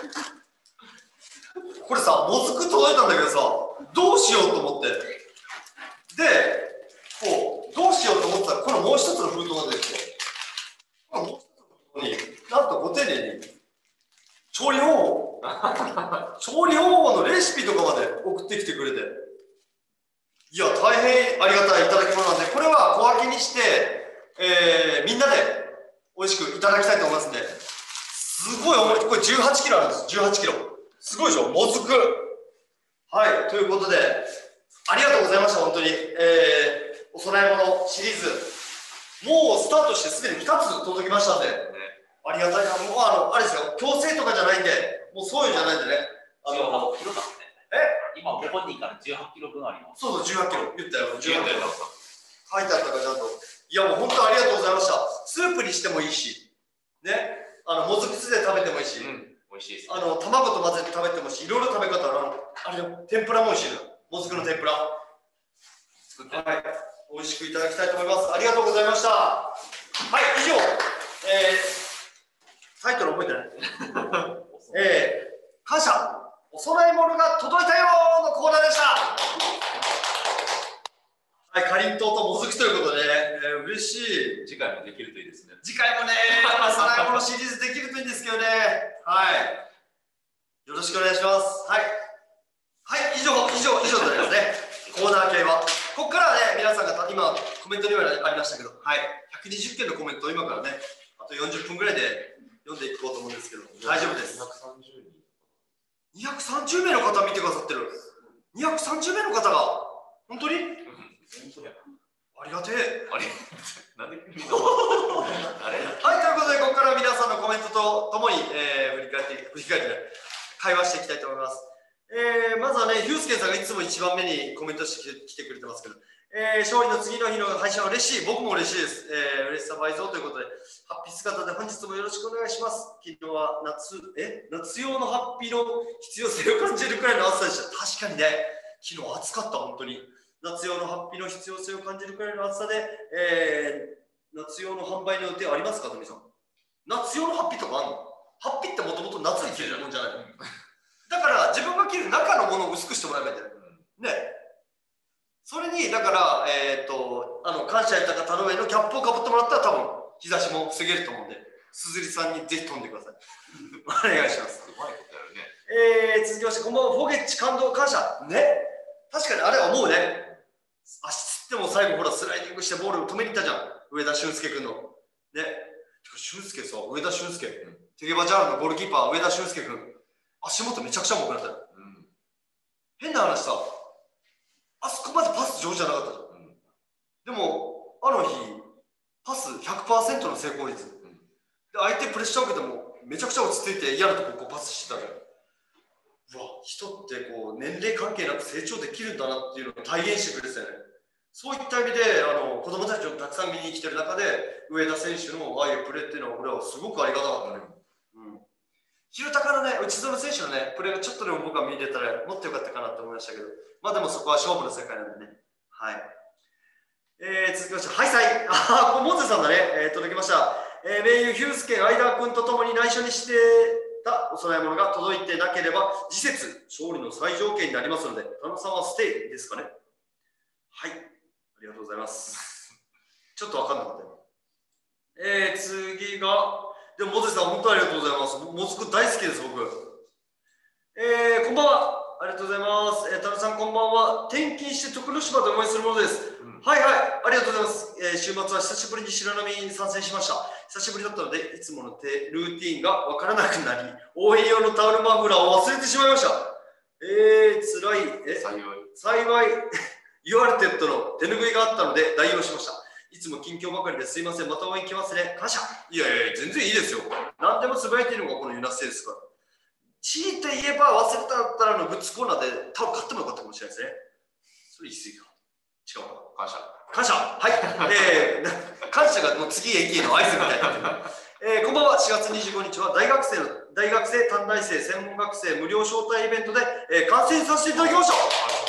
これさ、もずく届いたんだけどさ、どうしようと思って。で、こう、どうしようと思ったら、このもう一つの封筒が出てきて、もう一つの封筒に、なんとご丁寧に、調理方法のレシピとかまで送ってきてくれて、いや、大変ありがたいいただき物なんで、これは小分けにして、みんなで美味しくいただきたいと思いますんで、すごい重い、これ18キロあるんです、18キロ。すごいでしょ、もずく。はい、ということで、ありがとうございました、本当に。お供え物シリーズ、もうスタートしてすでに2つ届きましたんで、ありがたいな、もうあれですよ、強制とかじゃないんで、もうそういうじゃないんでね。 18キロだね。今、ご本人から18キロ分あります。 そうそう、18キロ。言ったよ、18キロ。書いてあったからちゃんと。いや、もう本当ありがとうございました。スープにしてもいいし、ね、もずく酢で食べてもいいし、 美味しいです、 卵と混ぜて食べてもいいし、いろいろ食べ方あれ天ぷらも美味しいの。もずくの天ぷら。はい、美味しくいただきたいと思います。ありがとうございました。はい、以上、タイトル覚えてない感謝、お供え物が届いたよーのコーナーでした。はい、かりんとうともずくということで、嬉しい。 次回もできるといいですね。 次回もね、お供え物シリーズできるといいんですけどね。はい。よろしくお願いします。はい。はい、以上となりますね。コーナー系は。ここからはね、皆さんが今、コメントにもありましたけど、はい。120件のコメントを今からね、あと40分ぐらいで読んでいこうと思うんですけど、大丈夫です。230名の方見てくださってる。230名の方が、本当に？あありがてえ。 なんで君のはい、ということで、ここから皆さんのコメントとともに、振り返って会話していきたいと思います。まずはね、ヒュースケンさんがいつも一番目にコメントしてきてくれてますけど、勝利の次の日の配信は嬉しい。僕も嬉しいです。嬉しさ倍増ということで、ハッピー姿で本日もよろしくお願いします。昨日は夏用のハッピーの必要性を感じるくらいの暑さでした。確かにね、昨日暑かった、本当に。夏用のハッピーの必要性を感じるくらいの暑さで、夏用の販売の予定ありますか、トミさん。夏用のハッピーとかあんの？ハッピーってもともと夏に着るもんじゃないの？だから自分が着る中のものを薄くしてもらえばいいんだよ。ね。それに、だから、感謝豊か田上のキャップをかぶってもらったら多分、日差しも防げると思うんで、すずりさんにぜひ飛んでください。お願いします。 うまいことやるね。 続きまして、こんばんは、フォゲッチ感動感謝。ね。確かにあれは思うね。足つっても最後ほらスライディングしてボール止めに行ったじゃん。上田俊介君の。ね。俊介さ、上田俊介。テゲバジャールのゴールキーパー、上田俊介君。足元めちゃくちゃ重くなったよ。変な話さ。あそこまでパス上手じゃなかったじゃん。でも、あの日、パス 100% の成功率。で、相手プレッシャーを受けても、めちゃくちゃ落ち着いて嫌なとこパスしてたじゃん。うわ、人ってこう、年齢関係なく成長できるんだなっていうのを体現してくれてたよね。そういった意味で、子供たちをたくさん見に来てる中で、上田選手のああいうプレーっていうのは、俺はすごくありがたかったね。広高のね、内園選手のね、プレーがちょっとでも僕は見れたらもっとよかったかなと思いましたけど、まあでもそこは勝負の世界なんでね。はい。続きまして、はいさい。これモゼさんだね。届きました。名優ヒュースケン、相田君とともに内緒にしてたお供え物が届いてなければ、次節勝利の最条件になりますので、田野さんはステイですかね。はい。ありがとうございます。ちょっとわかんなかったよ。次が、でも、モゼさん、本当にありがとうございます。もずく大好きです、僕。こんばんは。ありがとうございます。田野さん、こんばんは。転勤して徳之島で応援するものです。はいはい、ありがとうございます。週末は久しぶりに白波に参戦しました。久しぶりだったので、いつものルーティーンがわからなくなり、応援用のタオルマフラーを忘れてしまいました。つらい、幸い、ユアルテッドの手ぬぐいがあったので代用しました。いつも近況ばかりですいません。また応援来ますね。感謝。いやいや、全然いいですよ。何でもつぶやいているのがこのユナステですから。強いて言えば忘れたったらのグッズコーナーでタオル買ってもよかったかもしれないですね。それ言い過ぎか。違うか。 感謝。 感謝。はい。感謝がもう次へ行けの合図みたいな。こんばんは。4月25日は大学生、短大生、専門学生無料招待イベントで、観戦させていただきました。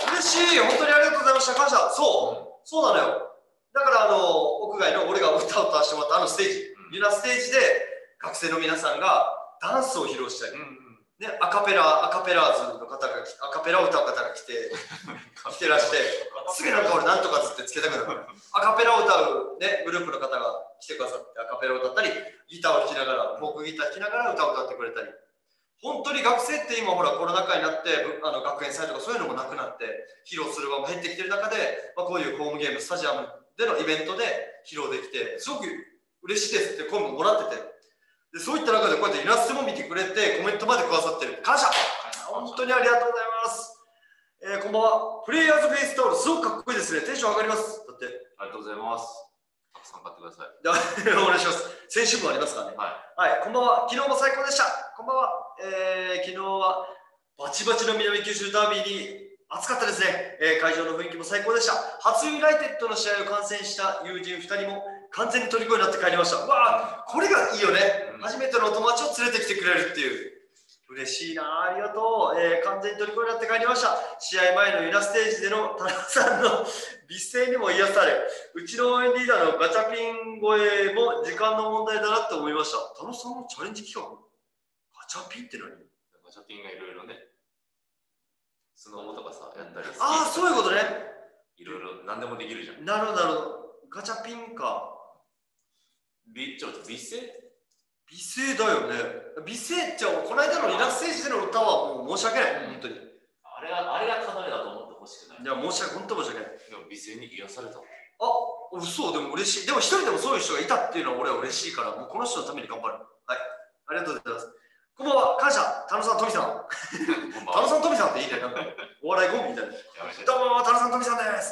嬉しい。本当にありがとうございました。感謝。そうなのよ。だから屋外の俺が歌を歌わせてもらったステージ、ユナステージで学生の皆さんがダンスを披露したり、ね、アカペラーズの方がアカペラを歌う方が来てらして、すぐなんか俺なんとかつってつけたくなる。アカペラを歌う、ね、グループの方が来てくださってアカペラを歌ったり、ギターを弾きながら、フォークギター弾きながら歌を歌ってくれたり。本当に学生って今ほらコロナ禍になって学園祭とかそういうのもなくなって披露する場も減ってきてる中で、こういうホームゲームスタジアムでのイベントで披露できてすごく嬉しいですって声ももらってて、でそういった中でこうやってイラストも見てくれてコメントまでくださってる。感謝。本当にありがとうございます。こんばんは。プレイヤーズフェイスタオルすごくかっこいいですね。テンション上がります。だってありがとうございます。たくさん買ってください。 お願いします。先週分ありますからね。はい、こんばんは。昨日も最高でした。こんばんは。昨日はバチバチの南九州ダービーに暑かったですね。会場の雰囲気も最高でした。初ユナイテッドの試合を観戦した友人2人も完全に虜になって帰りました。うわー、これがいいよね。初めてのお友達を連れてきてくれるっていう。嬉しいな、ありがとう。完全に虜になって帰りました。試合前のユナステージでの田中さんの美声にも癒され、うちの応援リーダーのガチャピン声も時間の問題だなって思いました。田中さんのチャレンジ企画、ガチャピンって何？ ガチャピンがいろいろね、スノボとかさ、やったり。 ああ、そういうことね。 いろいろ何でもできるじゃん。 なるほど、なるほど。ガチャピンか。 美声？ 美声だよね。美声じゃあ、この間のリラックステージでの歌はもう申し訳ない。本当に。 あれが要だと思ってほしくない。 いや、申し訳ない。本当申し訳ない。 でも美声に癒された。 あ、嘘。でも嬉しい。でも一人でもそういう人がいたっていうのは俺は嬉しいから、もうこの人のために頑張る。はい。ありがとうございます。こんばんは。感謝。田野さん、トミさん。田野さん、トミさんっていいね。なんかお笑いコンビみたいな。どうも、田野さん、トミさんです。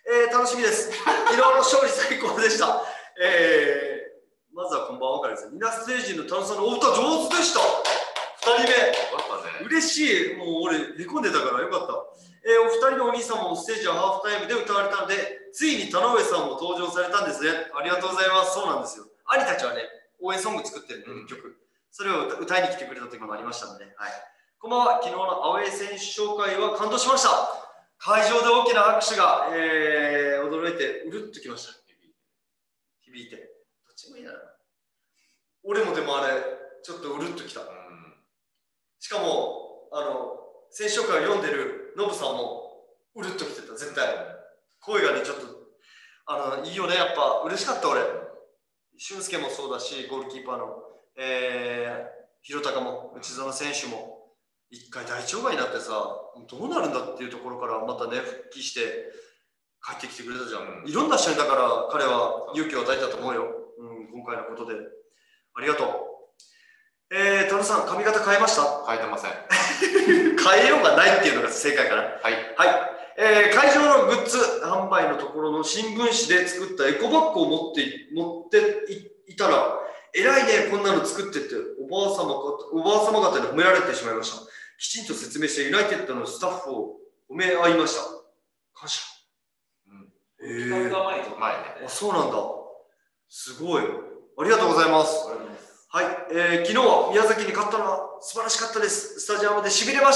楽しみです。昨日の勝利最高でした。まずはこんばんはからですね。ミナステージの田野さんのお歌上手でした。2人目。嬉しい。もう俺、へこんでたからよかった。お二人のお兄さんもステージはハーフタイムで歌われたので、ついに田上さんも登場されたんですね。ありがとうございます。そうなんですよ。兄たちはね、応援ソング作ってるんで、1曲。それを歌いに来てくれた時もありましたので、はい。こんばんは。昨日のアウェー選手紹介は感動しました。会場で大きな拍手が、驚いて、うるっときました。響いて。どっちもいいな。俺もでもあれ、ちょっとうるっときた。しかも、選手紹介を読んでるノブさんもうるっときてた、絶対。声がね、ちょっと、いいよね、やっぱ、嬉しかった俺。俊介もそうだし、ゴールキーパーの、広高も、内園選手も、一回大腸がになってさ、どうなるんだっていうところからまたね、復帰して帰ってきてくれたじゃん。いろんな人にだから彼は勇気を与えたと思うよ。今回のことで。ありがとう。田野さん、髪型変えました？ 変えてません。 変えようがないっていうのが正解かな。 はい。 はい。会場のグッズ販売のところの新聞紙で作ったエコバッグを持っていたら、偉いね、こんなの作ってっておばあ様方に褒められてしまいました。きちんと説明してユナイテッドのスタッフを褒め合いました。感謝。 企画が前と前ね。 あ、そうなんだ。すごい。ありがとうございます。はい、昨日は宮崎に勝ったのは素晴らしかったです。スタジアムでしびれました。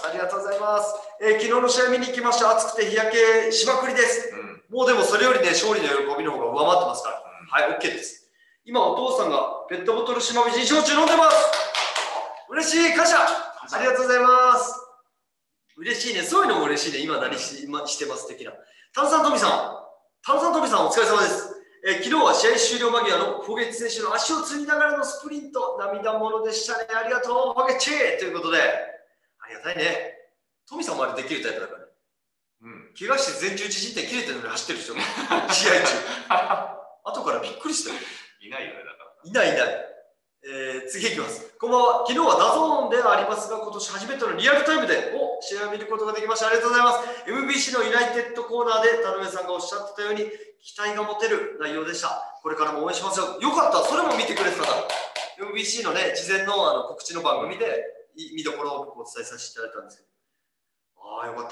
ありがとうございます。昨日の試合見に行きました。暑くて日焼けしまくりです。もうでもそれよりね、勝利の喜びの方が上回ってますから。はい、OK です。今お父さんがペットボトル島美人焼酎飲んでます。嬉しい、感謝。ありがとうございます。嬉しいね。そういうのも嬉しいね。今何してます的な。タンさんトミさんお疲れ様です。昨日は試合終了間際のフォゲッチ選手の足をつりながらのスプリント、涙ものでしたね。ありがとう、フォゲッチということで、ありがたいね。トミさんもあれできるタイプだからね。怪我して前十字靭帯切れてるのに走ってる人も試合中。後からびっくりしたよ。 いないよね、だから。 いない。次いきます。こんばんは。昨日はダゾーンではありますが、今年初めてのリアルタイムで試合を見ることができました。ありがとうございます。MBC のユナイテッドコーナーで田上さんがおっしゃってたように、期待が持てる内容でした。これからも応援しますよ。よかった。それも見てくれてたから。MBC のね、事前の告知の番組で見どころをお伝えさせていただいたんですけど。よかった。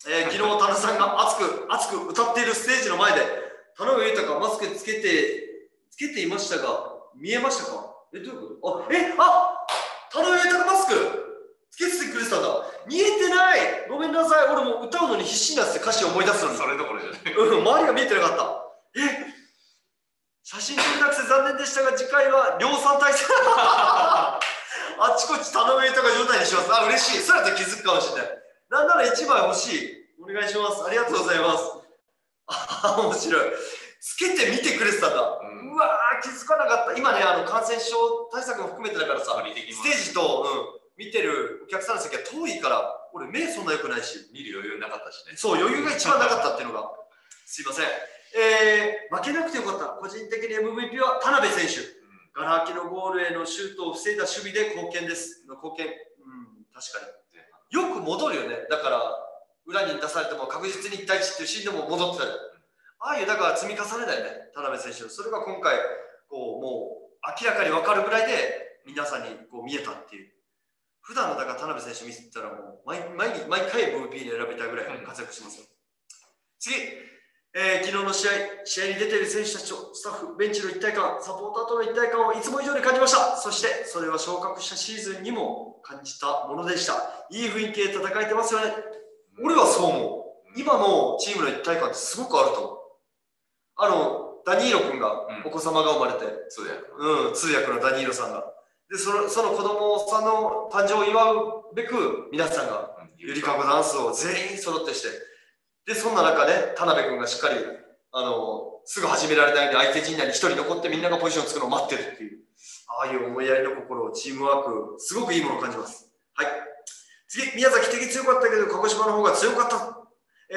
昨日、田野さんが熱く歌っているステージの前で、田上豊マスクつけていましたが、見えましたか？どういうこと？田上豊マスクつけてくれてたんだ。見えてない。ごめんなさい。俺も歌うのに必死になって歌詞を思い出すのに。 それどころじゃない。 周りが見えてなかった。写真撮れなくて残念でしたが、次回は量産体制。あっちこっち田上豊状態にします。嬉しい。そうやって気づくかもしれない。なんなら1枚欲しい。お願いします。ありがとうございます。面白い。つけて見てくれてたんだ。うわー、気づかなかった。今ね、感染症対策も含めてだからさ、ステージと、見てるお客さんの席は遠いから、俺目そんな良くないし、 見る余裕なかったしね。 そう、余裕が一番なかったっていうのが、すいません。負けなくてよかった。個人的に MVP は田辺選手。ガラ空きのゴールへのシュートを防いだ守備で貢献です。確かに。よく戻るよね。だから、裏に出されても確実に1対1っていうシーンでも戻ってたじゃん。だから積み重ねだよね、田辺選手。それが今回、もう明らかに分かるぐらいで皆さんに見えたっていう。普段のだから田辺選手見せたらもう毎回 MVP に選びたいぐらい活躍しますよ。次、昨日の試合に出ている選手たちとスタッフ、ベンチの一体感、サポーターとの一体感をいつも以上に感じました。そしてそれは昇格したシーズンにも感じたものでした。いい雰囲気で戦えてますよね。俺はそう思う。今のチームの一体感ってすごくあると思う。ダニーロ君が、お子様が生まれて、通訳のダニーロさんが。で、その子供さんの誕生を祝うべく、皆さんがゆりかごダンスを全員揃ってして、で、そんな中で、田辺君がしっかり、すぐ始められないように相手陣内に一人残ってみんながポジションを作るのを待ってるっていう、ああいう思いやりの心、チームワーク、すごくいいものを感じます。はい。次、宮崎敵強かったけど、鹿児島の方が強かった。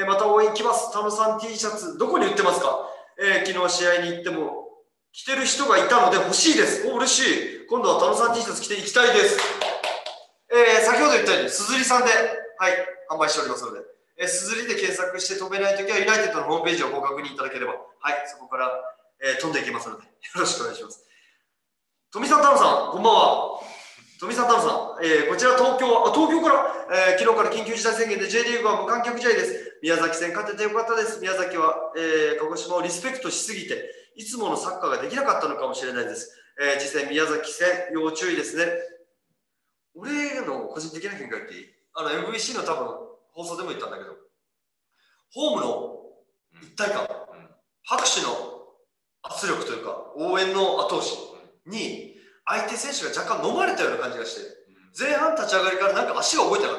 また応援来ます。田野さん T シャツ、どこに売ってますか？昨日試合に行っても着てる人がいたので欲しいです。嬉しい。今度は田野さん T シャツ着ていきたいです。先ほど言ったように、すずりさんで、販売しておりますので、 すずりで検索して飛べないときはユナイテッドのホームページをご確認いただければ、はい、そこから、飛んでいきますので、よろしくお願いします。富澤太郎さん、こんばんは。富澤太郎さん、こちら東京から、昨日から緊急事態宣言で J リーグは無観客試合です。宮崎戦勝ててよかったです。宮崎は、鹿児島をリスペクトしすぎて、いつものサッカーができなかったのかもしれないです。実際宮崎戦、要注意ですね。俺の個人的な見解言っていい？MVC の多分放送でも言ったんだけど、ホームの一体感、拍手の圧力というか、応援の後押しに、相手選手が若干飲まれたような感じがして、前半立ち上がりからなんか足が動いてなかった。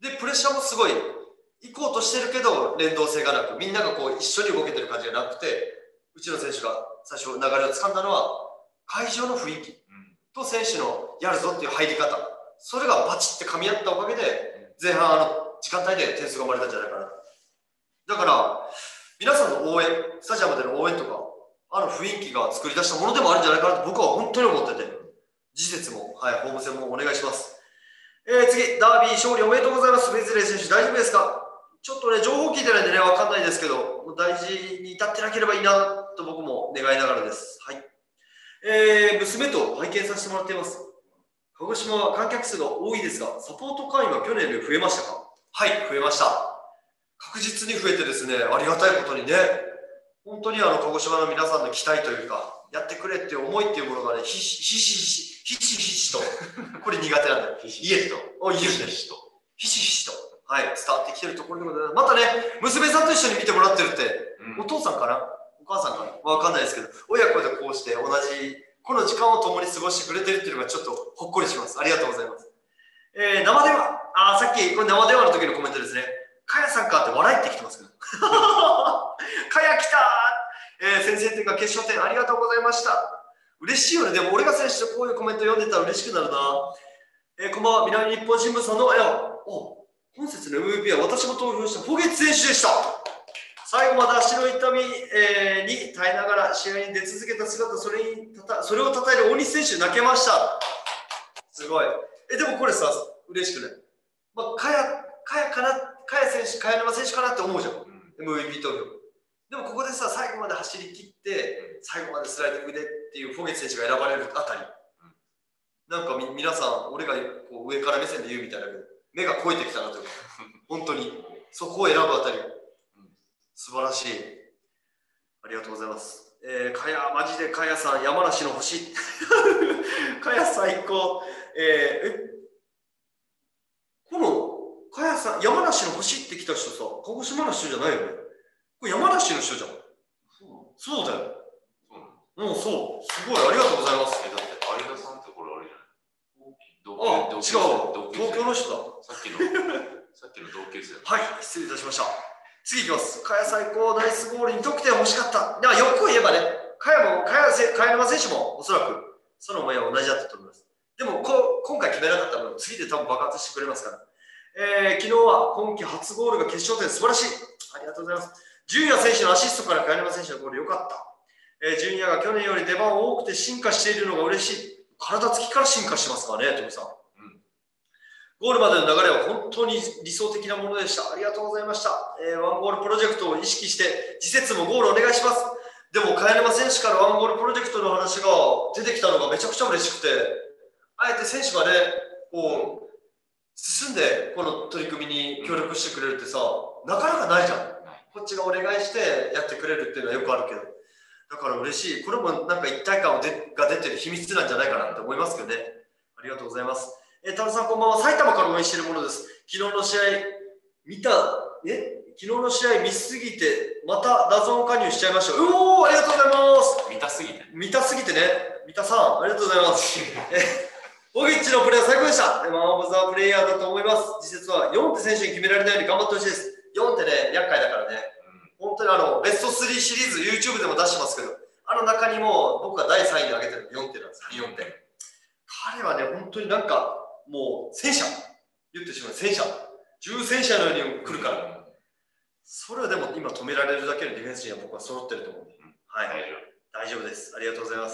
で、プレッシャーもすごい、行こうとしてるけど、連動性がなく、みんながこう一緒に動けてる感じがなくて、うちの選手が最初流れをつかんだのは、会場の雰囲気と選手のやるぞっていう入り方、それがバチって噛み合ったおかげで、前半時間帯で点数が生まれたんじゃないかな。だから、皆さんの応援、スタジアムでの応援とか、雰囲気が作り出したものでもあるんじゃないかなと僕は本当に思ってて、事実も、はい、ホーム戦もお願いします。次、ダービー勝利おめでとうございます。ベズレー選手、大丈夫ですか？ちょっとね、情報聞いてないんでね、わかんないですけど、大事に至ってなければいいなと僕も願いながらです。はい。娘と拝見させてもらっています。鹿児島は観客数が多いですが、サポート会員は去年より増えましたか？はい、増えました。確実に増えてですね、ありがたいことにね、本当に鹿児島の皆さんの期待というか、やってくれっていう思いっていうものがね、ひしひしと、これ苦手なんだよ。ひしひしと。ひしひしと。はい、伝わってきてるところでございます。またね、娘さんと一緒に見てもらってるって、お父さんかなお母さんかなわかんないですけど、親子でこうして同じ、この時間を共に過ごしてくれてるっていうのがちょっとほっこりします。ありがとうございます。生電話。さっき、これ生電話の時のコメントですね。かやさんかって笑いってきてますけど。かや来たー、先制点が決勝点ありがとうございました。嬉しいよね。でも俺が選手とこういうコメント読んでたら嬉しくなるな。こんばんは、南日本新聞さんの、本節の MVP は私も投票したフォゲッツ選手でした。最後まで足の痛み、に耐えながら試合に出続けた姿、それを称える大西選手泣けました。すごい。でもこれさ、嬉しくない？かや選手、茅沼選手かなって思うじゃん。MVP 投票。でもここでさ、最後まで走り切って、最後までスライディングでっていうフォゲッツ選手が選ばれるあたり。なんか皆さん、俺がこう上から目線で言うみたいだけど、目が肥えてきたなというか、本当に、そこを選ぶあたり、素晴らしい。ありがとうございます。マジでかやさん、山梨の星。かや最高。この、かやさん、山梨の星って来た人さ、鹿児島の人じゃないよね。これ山梨の人じゃん。そうだよ。そう。すごい、ありがとうございます。 だって、有田さんってこれあれじゃない違う、東京の人だ。 さっきの同級生。 はい、失礼いたしました。次いきます。茅最高ナイスゴールに得点欲しかった。だからよく言えばね、茅沼選手もおそらくその思いは同じだったと思います。でも今回決めなかったので、次で多分爆発してくれますから。昨日は今季初ゴールが決勝点、素晴らしい。ありがとうございます。純也選手のアシストから茅沼選手のゴール良かった。純也が去年より出番多くて進化しているのが嬉しい。体つきから進化してますからね、トムさん。ゴールまでの流れは本当に理想的なものでした。ありがとうございました。ワンゴールプロジェクトを意識して、次節もゴールお願いします。でも、茅沼選手からワンゴールプロジェクトの話が出てきたのがめちゃくちゃ嬉しくて、あえて選手がね、こう、進んでこの取り組みに協力してくれるってさ、なかなかないじゃん。こっちがお願いしてやってくれるっていうのはよくあるけど。だから嬉しい。これもなんか一体感が出てる秘密なんじゃないかなって思いますけどね。ありがとうございます。田野さんこんばんは。埼玉から応援しているものです。昨日の試合見すぎて、またダゾーン加入しちゃいました。ありがとうございます。見たすぎてね。三田さん、ありがとうございます。オギッチのプレーは最高でした。マン・オブ・ザ・プレイヤーだと思います。実は4って選手に決められないように頑張ってほしいです。4ってね、厄介だからね。本当にベスト3シリーズ YouTube でも出してますけど、中にも僕が第3位に挙げてる4点なんです。4点。彼はね、本当になんか、もう戦車言ってしまう戦車重戦車のように来るから、それはでも今止められるだけのディフェンスには僕は揃ってると思う。はい、大丈夫です。ありがとうございます。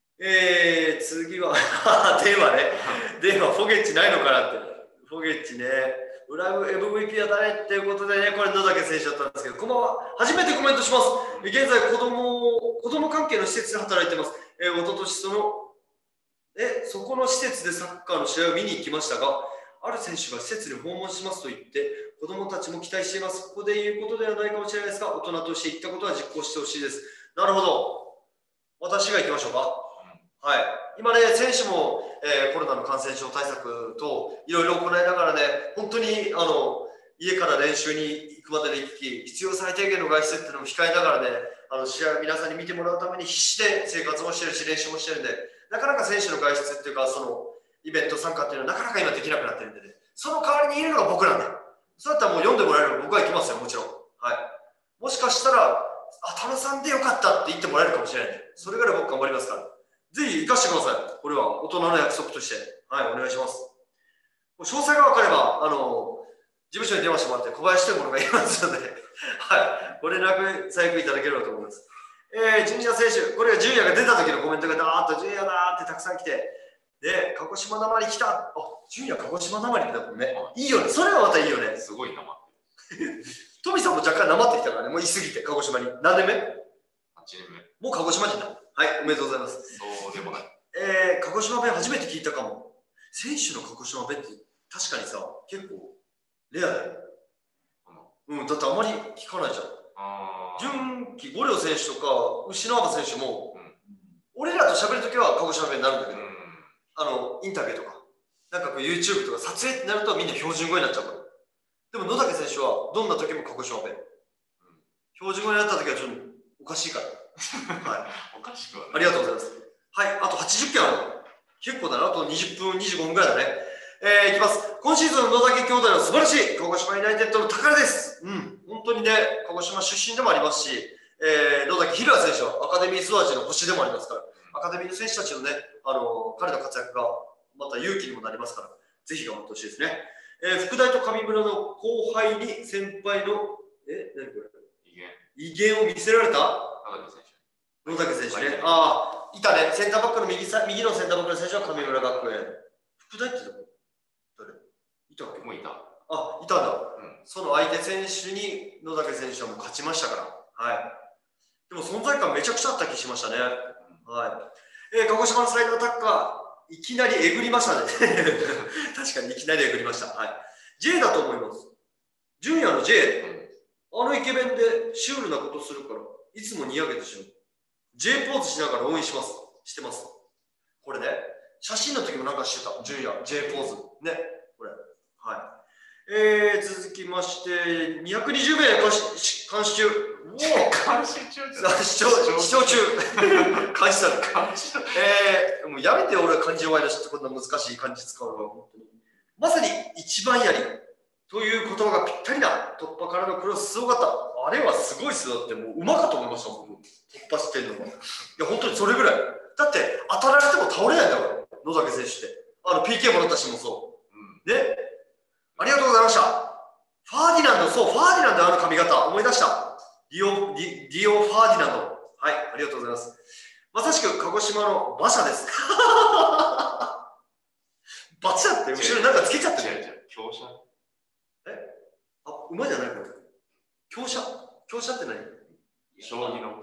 次は電話ね。電話フォゲッチないのかなって。フォゲッチね。 ライブ MVP は誰っていうことでね、これ野竹選手だったんですけど、こんばんは。初めてコメントします。現在子供関係の施設で働いています。一昨年そこの施設でサッカーの試合を見に行きましたが、ある選手が施設に訪問しますと言って、子供たちも期待しています。ここで言うことではないかもしれないですが、大人として言ったことは実行してほしいです。なるほど。私が行きましょうか。はい。今ね、選手も、コロナの感染症対策といろいろ行いながらね、本当に家から練習に行くまでの行き来、必要最低限の外出っていうのも控えながらね、試合を皆さんに見てもらうために必死で生活もしてるし、練習もしてるんで、なかなか選手の外出っていうか、そのイベント参加っていうのはなかなか今できなくなってるんでね、その代わりにいるのが僕なんで、そうだったらもう読んでもらえれば僕は行きますよ、もちろん。はい。もしかしたら、田野さんでよかったって言ってもらえるかもしれないんで、それぐらい僕頑張りますから。ぜひ行かせてください。これは大人の約束として。はい、お願いします。詳細が分かれば、事務所に電話してもらって、小林というものがいますので、はい、ご連絡最悪いただければと思います。ジュニア選手、これがジュニアが出た時のコメントがダーッとジュニアだーってたくさん来て、で、鹿児島なまり来た。あ、ジュニア鹿児島なまりってだもんね。いいよね。それはまたいいよね。 すごいなまってる。 トミさんも若干なまってきたからね、もういすぎて、鹿児島に。何年目 ?8 年目。 もう鹿児島人だ。はい、おめでとうございます。 そうでもない。 鹿児島弁初めて聞いたかも。選手の鹿児島弁って確かにさ、結構レアだよ。うん、だってあまり聞かないじゃん。純喜五稜選手とか牛の浜選手も、俺らと喋るときは鹿児島弁になるんだけど、インタビューとか、なんかこう YouTube とか撮影ってなるとみんな標準語になっちゃうから。でも野竹選手はどんな時も鹿児島弁。標準語になった時はちょっとおかしいから。はい。 おかしくはない。 ありがとうございます。はい、あと80件ある。結構だな、あと20分、25分ぐらいだね。いきます。今シーズンの野竹兄弟の素晴らしい鹿児島ユナイテッドの宝です。うん、本当にね、鹿児島出身でもありますし、野竹ひるあ選手はアカデミー育ちの星でもありますから、アカデミーの選手たちのね、彼の活躍がまた勇気にもなりますから、ぜひ頑張ってほしいですね。福大と上村の後輩に先輩の、何これ威厳を見せられた野竹選手ね。ああ、いたね。センターバックの右のセンターバックの選手は上村学園。福大って誰いたっけ？ もういた。 あ、いたんだ。その相手選手に野竹選手はもう勝ちましたから。はい。でも存在感めちゃくちゃあった気しましたね。はい。鹿児島のサイドアタッカー、いきなりえぐりましたね。確かにいきなりえぐりました。はい。J だと思います。ジュニアの J。イケメンでシュールなことするから、いつもにやけてしまう。J ポーズしながら応援します。してます。これね、写真の時もなんかしてた。ジュニア、J ポーズ。ね、これ。はい。続きまして、220名監視中。 おお監視中視聴中。監視される。もうやめて、俺は漢字弱いだしってこんな難しい漢字使うのは、本当に。まさに一番やり。という言葉がぴったりだ。突破からのクロスすごかった。あれはすごいっすよ。だってもううまかと思いましたもん。突破してんのが。いや、本当にそれぐらい。だって当たられても倒れないんだから、野竹選手って。PK もらったしもそう。ね。ありがとうございました。ファーディナンド、そう、ファーディナンド髪型、思い出した。ディオ・ファーディナンド。はい、ありがとうございます。まさしく鹿児島の馬車です。馬車って後ろになんかつけちゃってる。 強車。 馬じゃないこれ。強車って何？ 将棋の。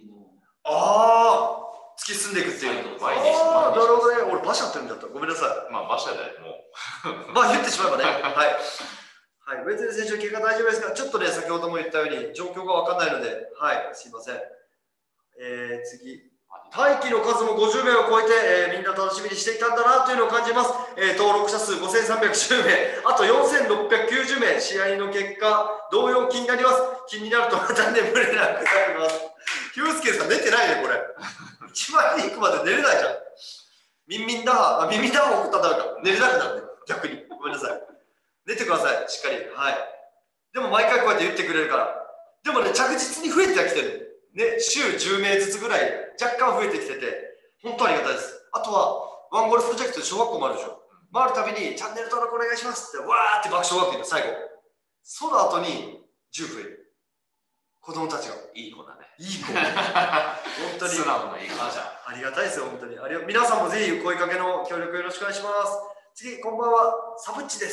ああ、突き進んでいくっていう。 なるほどね。俺馬車って言うんだった。ごめんなさい。 まあ馬車だよ、もう。 まあ言ってしまえばね。はい。はい。ウェズレ選手の結果大丈夫ですか？ちょっとね、先ほども言ったように状況がわかんないので、はい、すいません。次。待機の数も50名を超えて、みんな楽しみにしていたんだなというのを感じます。登録者数5310名、あと4690名、試合の結果、同様気になります。気になるとまた眠れなくなります。ヒュースケさん寝てないね、これ。一番に行くまで寝れないじゃん。ミンミンダー送ったらダメか。寝れなくなるね、逆に。ごめんなさい。寝てください、しっかり。はい。でも毎回こうやって言ってくれるから。でもね、着実に増えてきてる。ね、週10名ずつぐらい若干増えてきてて、本当ありがたいです。あとは、ワンゴールプロジェクトで小学校もあるでしょ。回るたびに、チャンネル登録お願いしますって、わーって爆笑が起きる最後。その後に10増える。子供たちが。 いい子だね。 いい子。本当に。 素直ないい子じゃん。 ありがたいですよ、本当に。皆さんもぜひ声かけの協力よろしくお願いします。次、こんばんは。サブッチです。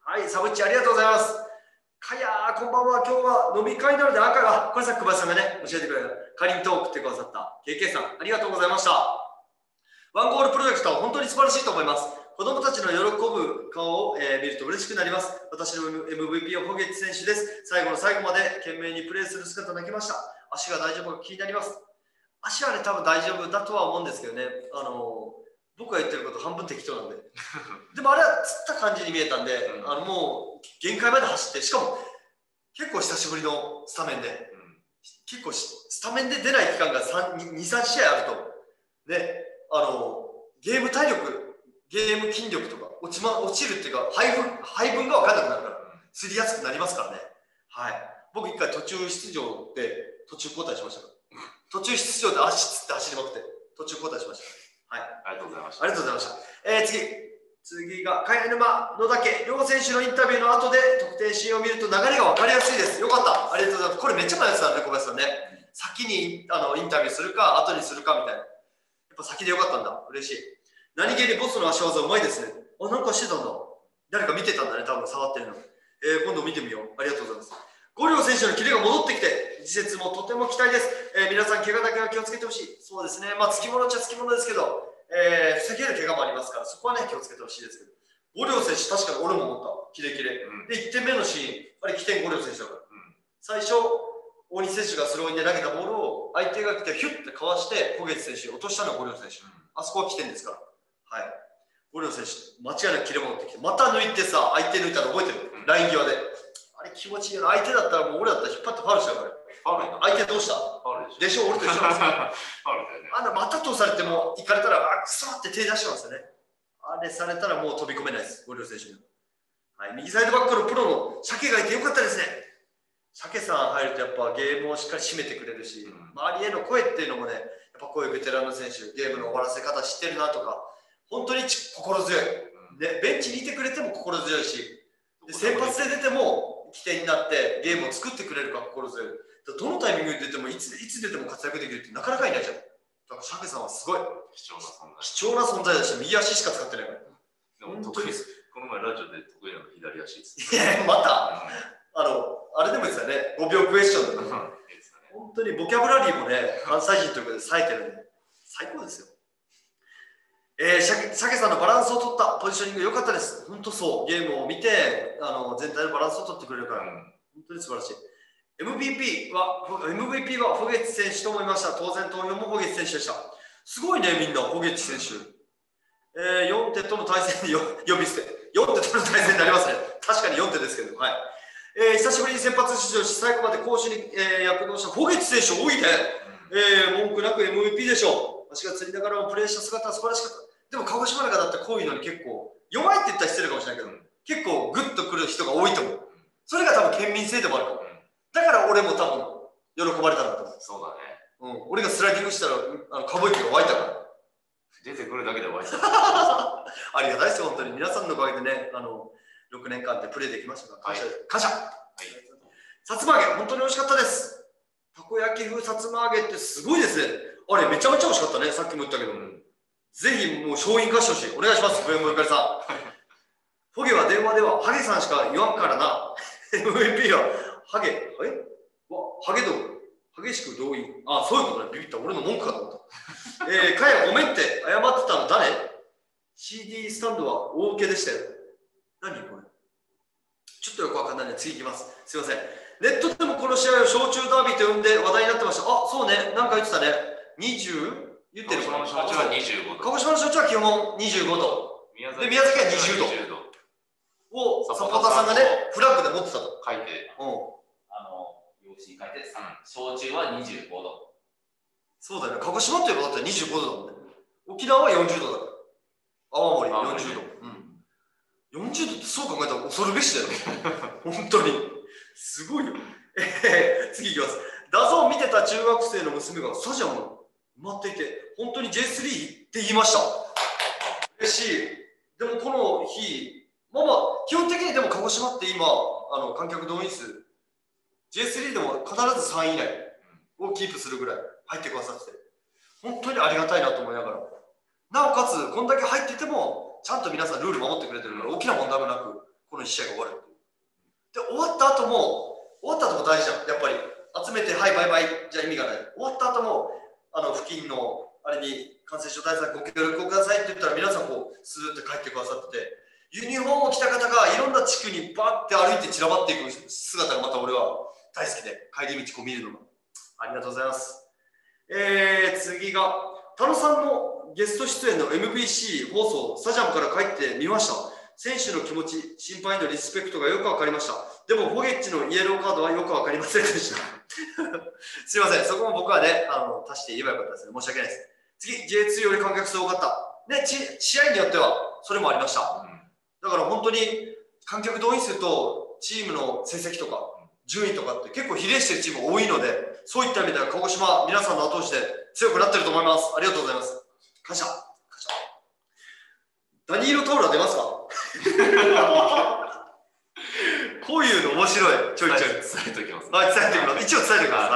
はい、サブッチありがとうございます。かやー、こんばんは。今日は飲み会なので赤が、これさっき小林さんがね、教えてくれた、かりんと送ってくださった KK さん、ありがとうございました。ワンゴールプロジェクトは本当に素晴らしいと思います。子供たちの喜ぶ顔を、見ると嬉しくなります。私の MVP はホゲッチ選手です。最後の最後まで懸命にプレーする姿泣きました。足が大丈夫か気になります。足はね、多分大丈夫だとは思うんですけどね。僕が言ってること半分適当なんで。でもあれはつった感じに見えたんで、もう限界まで走って、しかも結構久しぶりのスタメンで、結構スタメンで出ない期間が2、3試合あると、で、ゲーム体力、ゲーム筋力とか落ちるっていうか、配分が分かんなくなるから、釣りやすくなりますからね。はい。僕一回途中出場で途中交代しましたから。途中出場で足つって走りまくって、途中交代しました。はい。 ありがとうございました。 ありがとうございました。次が、茅沼、野竹、両選手のインタビューの後で得点シーンを見ると流れが分かりやすいです。よかった。ありがとうございます。これめっちゃ前やつだね、小林さんね。先にインタビューするか、後にするかみたいな。やっぱ先でよかったんだ。嬉しい。何気にボスの足技うまいですね。あ、なんかしてたんだ。誰か見てたんだね、多分触ってるの。今度見てみよう。ありがとうございます。五稜選手のキレが戻ってきて、次節もとても期待です。皆さん、怪我だけは気をつけてほしい。そうですね。まあ、つきものっちゃつきものですけど、防げる怪我もありますから、そこはね、気をつけてほしいですけど。五稜選手、確かに俺も思った。キレキレ。で、1点目のシーン、あれ、起点五稜選手だから。最初、大西選手がスローインで投げたボールを、相手が来て、ヒュッてかわして、小月選手を落としたのは五稜選手。あそこは起点ですから。はい。五稜選手、間違いなくキレ戻ってきて、また抜いてさ、相手抜いたの覚えてる、ライン際で。あれ気持ちいいよな。相手だったらもう俺だったら引っ張ってファウルしちゃうから。相手どうしたでしょ、俺と一緒なんですよ。あんなまたとされても行かれたら、あ、くそって手出しますよね。あれされたらもう飛び込めないです、五稜選手に。はい、右サイドバックのプロの鮭がいてよかったですね。鮭さん入るとやっぱゲームをしっかり締めてくれるし、周りへの声っていうのもね、やっぱこういうベテランの選手、ゲームの終わらせ方知ってるなとか、本当に心強い。で、ベンチにいてくれても心強いし、で先発で出ても起点になってゲームを作ってくれるから心強い。どのタイミングで出てもいつ出ても活躍できるってなかなかいないじゃん。だからシャケさんはすごい貴重な存在だし、右足しか使ってないから。 でも得意です。この前ラジオで得意なの左足です。 いや、また、あれでもですよね、5秒クエスチョンで、ね。本当にボキャブラリーもね、関西人ということで冴えてるんで、最高ですよ。シャケさんのバランスを取ったポジショニング良かったです。本当そう。ゲームを見て、全体のバランスを取ってくれるから、本当に素晴らしい。MVP はフォゲッチ選手と思いました。当然投票もフォゲッチ選手でした。すごいね、みんな、フォゲッチ選手。4手との対戦で呼び捨て。4手との対戦になりますね。確かに4手ですけど、はい。久しぶりに先発出場し、最後まで攻守に、躍動したフォゲッチ選手多いね。文句なく MVP でしょう。足がつりながらもプレーした姿は素晴らしかった。でも鹿児島なんかだってこういうのに結構弱いって言ったら失礼かもしれないけど、結構グッとくる人が多いと思う。それが多分県民性でもあるかも。だから俺も多分喜ばれたんだと思う。 そうだね。 俺がスライディングしたらカボイキが湧いたから。 出てくるだけで湧いた。 ありがたいですよ、本当に。皆さんのおかげでね、6年間でプレーできましたから、感謝。さつま揚げ、本当に美味しかったです。たこ焼き風さつま揚げってすごいですね。あれめちゃめちゃ美味しかったね、さっきも言ったけど。ぜひもう勝因化してほしい。お願いします、福山ゆかりさん。フォゲは電話ではハゲさんしか言わんからな。MVP はハゲしく同意。あ、そういうことね。ビビった。俺の文句かと思った。かやごめんって謝ってたの誰？ CD スタンドは大受けでしたよ。何これ？ちょっとよくわかんないね。次行きます。すいません。ネットでもこの試合を焼酎ダービーと呼んで話題になってました。あ、そうね。なんか言ってたね。20？言ってる。 鹿児島の焼酎は25度。 鹿児島の焼酎は基本25度。で、宮崎は20度。をサポーターさんがね、フラッグで持ってたと。 書いて。 用紙に書いて、焼酎は25度。 そうだよね。鹿児島っていうことだったら25度だもんね。沖縄は40度だから。青森40度。40度ってそう考えたら恐るべしだよね。本当に。すごいよ。次いきます。ダゾーン見てた中学生の娘がスタジアム埋まっていて、本当に J3 って言いました。嬉しい。でもこの日、基本的にでも鹿児島って今、観客動員数、J3 でも必ず3位以内をキープするぐらい入ってくださってて、本当にありがたいなと思いながら、なおかつ、こんだけ入ってても、ちゃんと皆さんルール守ってくれてるから、大きな問題もなく、 この1試合が終わるっていう。で、終わった後も大事じゃん。やっぱり集めて、はい、バイバイじゃ意味がない。終わった後も、付近のあれに感染症対策ご協力くださいって言ったら、皆さんこう、スーッて帰ってくださってて、ユニフォームを着た方がいろんな地区にバッて歩いて散らばっていく姿がまた俺は大好きで、帰り道こう見るのが。ありがとうございます。次が、田野さんのゲスト出演の MBC 放送、スタジアムから帰ってみました。選手の気持ち、心配のリスペクトがよくわかりました。でも、フォゲッチのイエローカードはよくわかりませんでした。すいません、そこも僕はね、足して言えばよかったですね。申し訳ないです。次、J2 より観客数多かった。ね、試合によってはそれもありました。だから本当に観客動員数とチームの成績とか順位とかって結構比例してるチーム多いので、そういった意味では鹿児島、皆さんの後押しで強くなってると思います。ありがとうございます。感謝。ダニーロ・タオルは出ますかこういうの面白い。ちょいちょい。 伝えておきます。 はい、伝えておきます。一応伝えておきます。はい。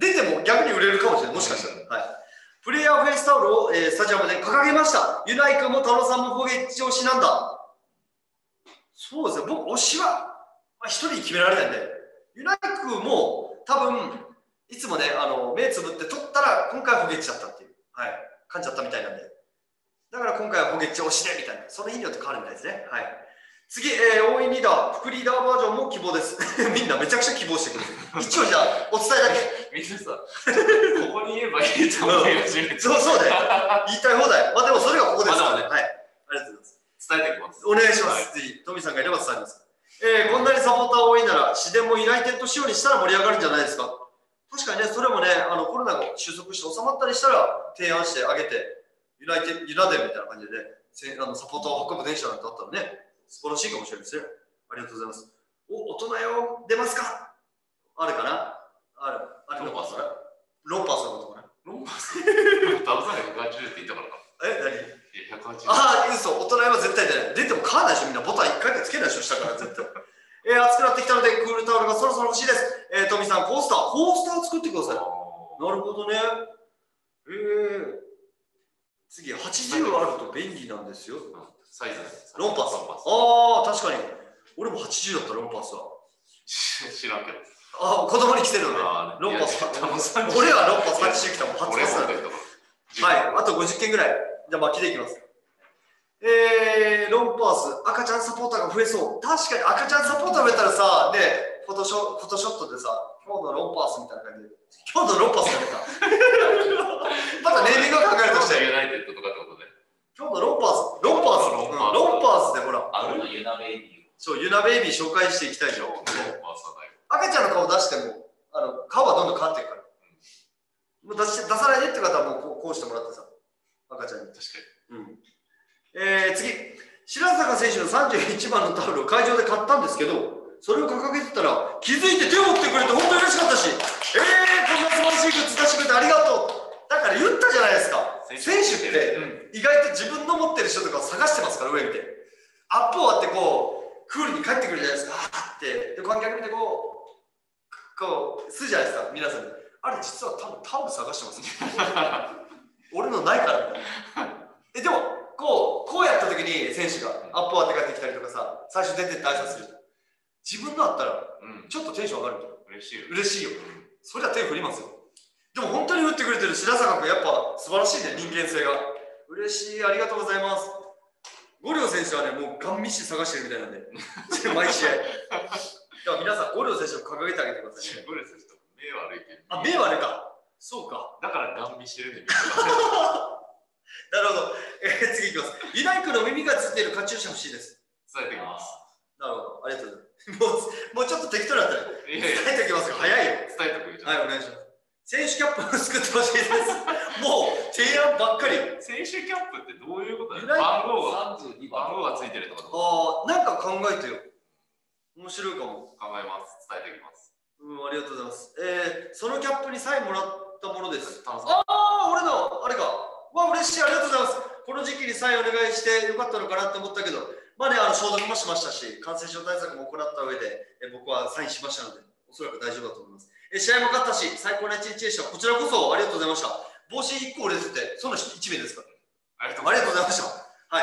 出ても逆に売れるかもしれない。もしかしたら。はい。プレイヤーフェイスタオルを、スタジアムで掲げました。ユナイ君も田野さんもフォゲッチ推しなんだ。そうですね。僕、推しは、一人に決められないんで、ユナイ君も多分、いつもね、目つぶって取ったら、今回はフォゲッチだったっていう、はい、感じだったみたいなんで。だから今回はフォゲッチ推しでみたいな、その日によって変わるみたいですね。はい。次、応援リーダー、副リーダーバージョンも希望です。みんなめちゃくちゃ希望してくる。一応じゃあ、お伝えだけ。 みんなさ、ここに言えばいいと思うよ、 そうね。言いたい放題。まあでもそれがここですからね。はい。ありがとうございます。 伝えておきます。 お願いします。次、トミさんがいれば伝えます。こんなにサポーター多いなら、自然もユナイテッド仕様にしたら盛り上がるんじゃないですか。確かにね、それもね、コロナが収束して収まったりしたら、提案してあげて、ユナデンみたいな感じで、サポーターを運ぶ電車なんてあったらね、素晴らしいかもしれないですね。ありがとうございます。大人よ、出ますか？あるかな？あるロンパースロンパースのことかな？ ロンパースダブさんが180って言ったからか。 何 ？180。 ああ、嘘、大人は絶対出ない。出ても買わないでしょ、みんなボタン1回でつけないでしょ、下から絶対。暑くなってきたので、クールタオルがそろそろ欲しいです。トミさん、コースター作ってください。なるほどね。次、80あると便利なんですよ。 サイズ。 ロンパース。ああ、確かに。俺も80だった、ロンパースは。 知らんけど。 ああ、子供に来てるので。ロンパース。俺はロンパース80来たもん、初パスなんで。はい、あと50件ぐらい。じゃあ、巻きでいきます。ロンパース、赤ちゃんサポーターが増えそう。確かに赤ちゃんサポーター増えたらさ、ね、フォトショットでさ、今日のロンパースみたいな感じで。今日のロンパースが出た。またネーミングを考えるとして。 ユナイテッドとかってことで。 今日のロンパースでほら。 ユナベイビー。 そう、ユナベイビー紹介していきたいじゃん。赤ちゃんの顔出しても、顔はどんどん変わっていくから。もう出さないでって方はもうこうしてもらってさ、赤ちゃんに。 確かに。次、白坂選手の31番のタオルを会場で買ったんですけど、それを掲げてたら気づいて手を振ってくれて本当に嬉しかったし、こんな素晴らしいグッズ出してくれてありがとう。だから言ったじゃないですか。選手って意外と自分の持ってる人とかを探してますから、上見て。アップ終わってこう、クールに帰ってくるじゃないですか。って。で、観客見てこう、するじゃないですか、皆さんに。あれ実は多分タオル探してますね。俺のないからみたいな。でも、こうやった時に選手がアップ終わって帰ってきたりとかさ、最初出てって挨拶する。自分のあったら、ちょっとテンション上がると。嬉しいよ。それは手振りますよ。でも本当に打ってくれてる白坂君、やっぱ素晴らしいね、人間性が。嬉しい、ありがとうございます。五稜選手はね、もうガン見して探してるみたいなんで、毎試合。では皆さん、五稜選手を掲げてあげてくださいね。 五稜選手と目悪いけど。 あ、目悪いか。そうか。 だからガン見してるね。 なるほど。次いきます。ユナイクの耳がついているカチューシャ欲しいです。 伝えてきます。 なるほど。ありがとうございます。もうちょっと適当だったら伝えておきますが、早いよ。 伝えてくれ。 はい、お願いします。選手キャップを作ってほしいです。もう提案ばっかり。 選手キャップってどういうことだよ。番号がついてるってこと。 なんか考えてよ。面白いかも。 考えます。伝えておきます。 ありがとうございます。そのキャップにサインもらったものです。俺の、あれか。わ、嬉しい、ありがとうございます。この時期にサインお願いしてよかったのかなって思ったけど、まあね、消毒もしましたし、感染症対策も行った上で、僕はサインしましたので、おそらく大丈夫だと思います。試合も勝ったし、最高な一日でした。こちらこそありがとうございました。帽子1個売れてて、その1名ですか。ありがとうございました。はい。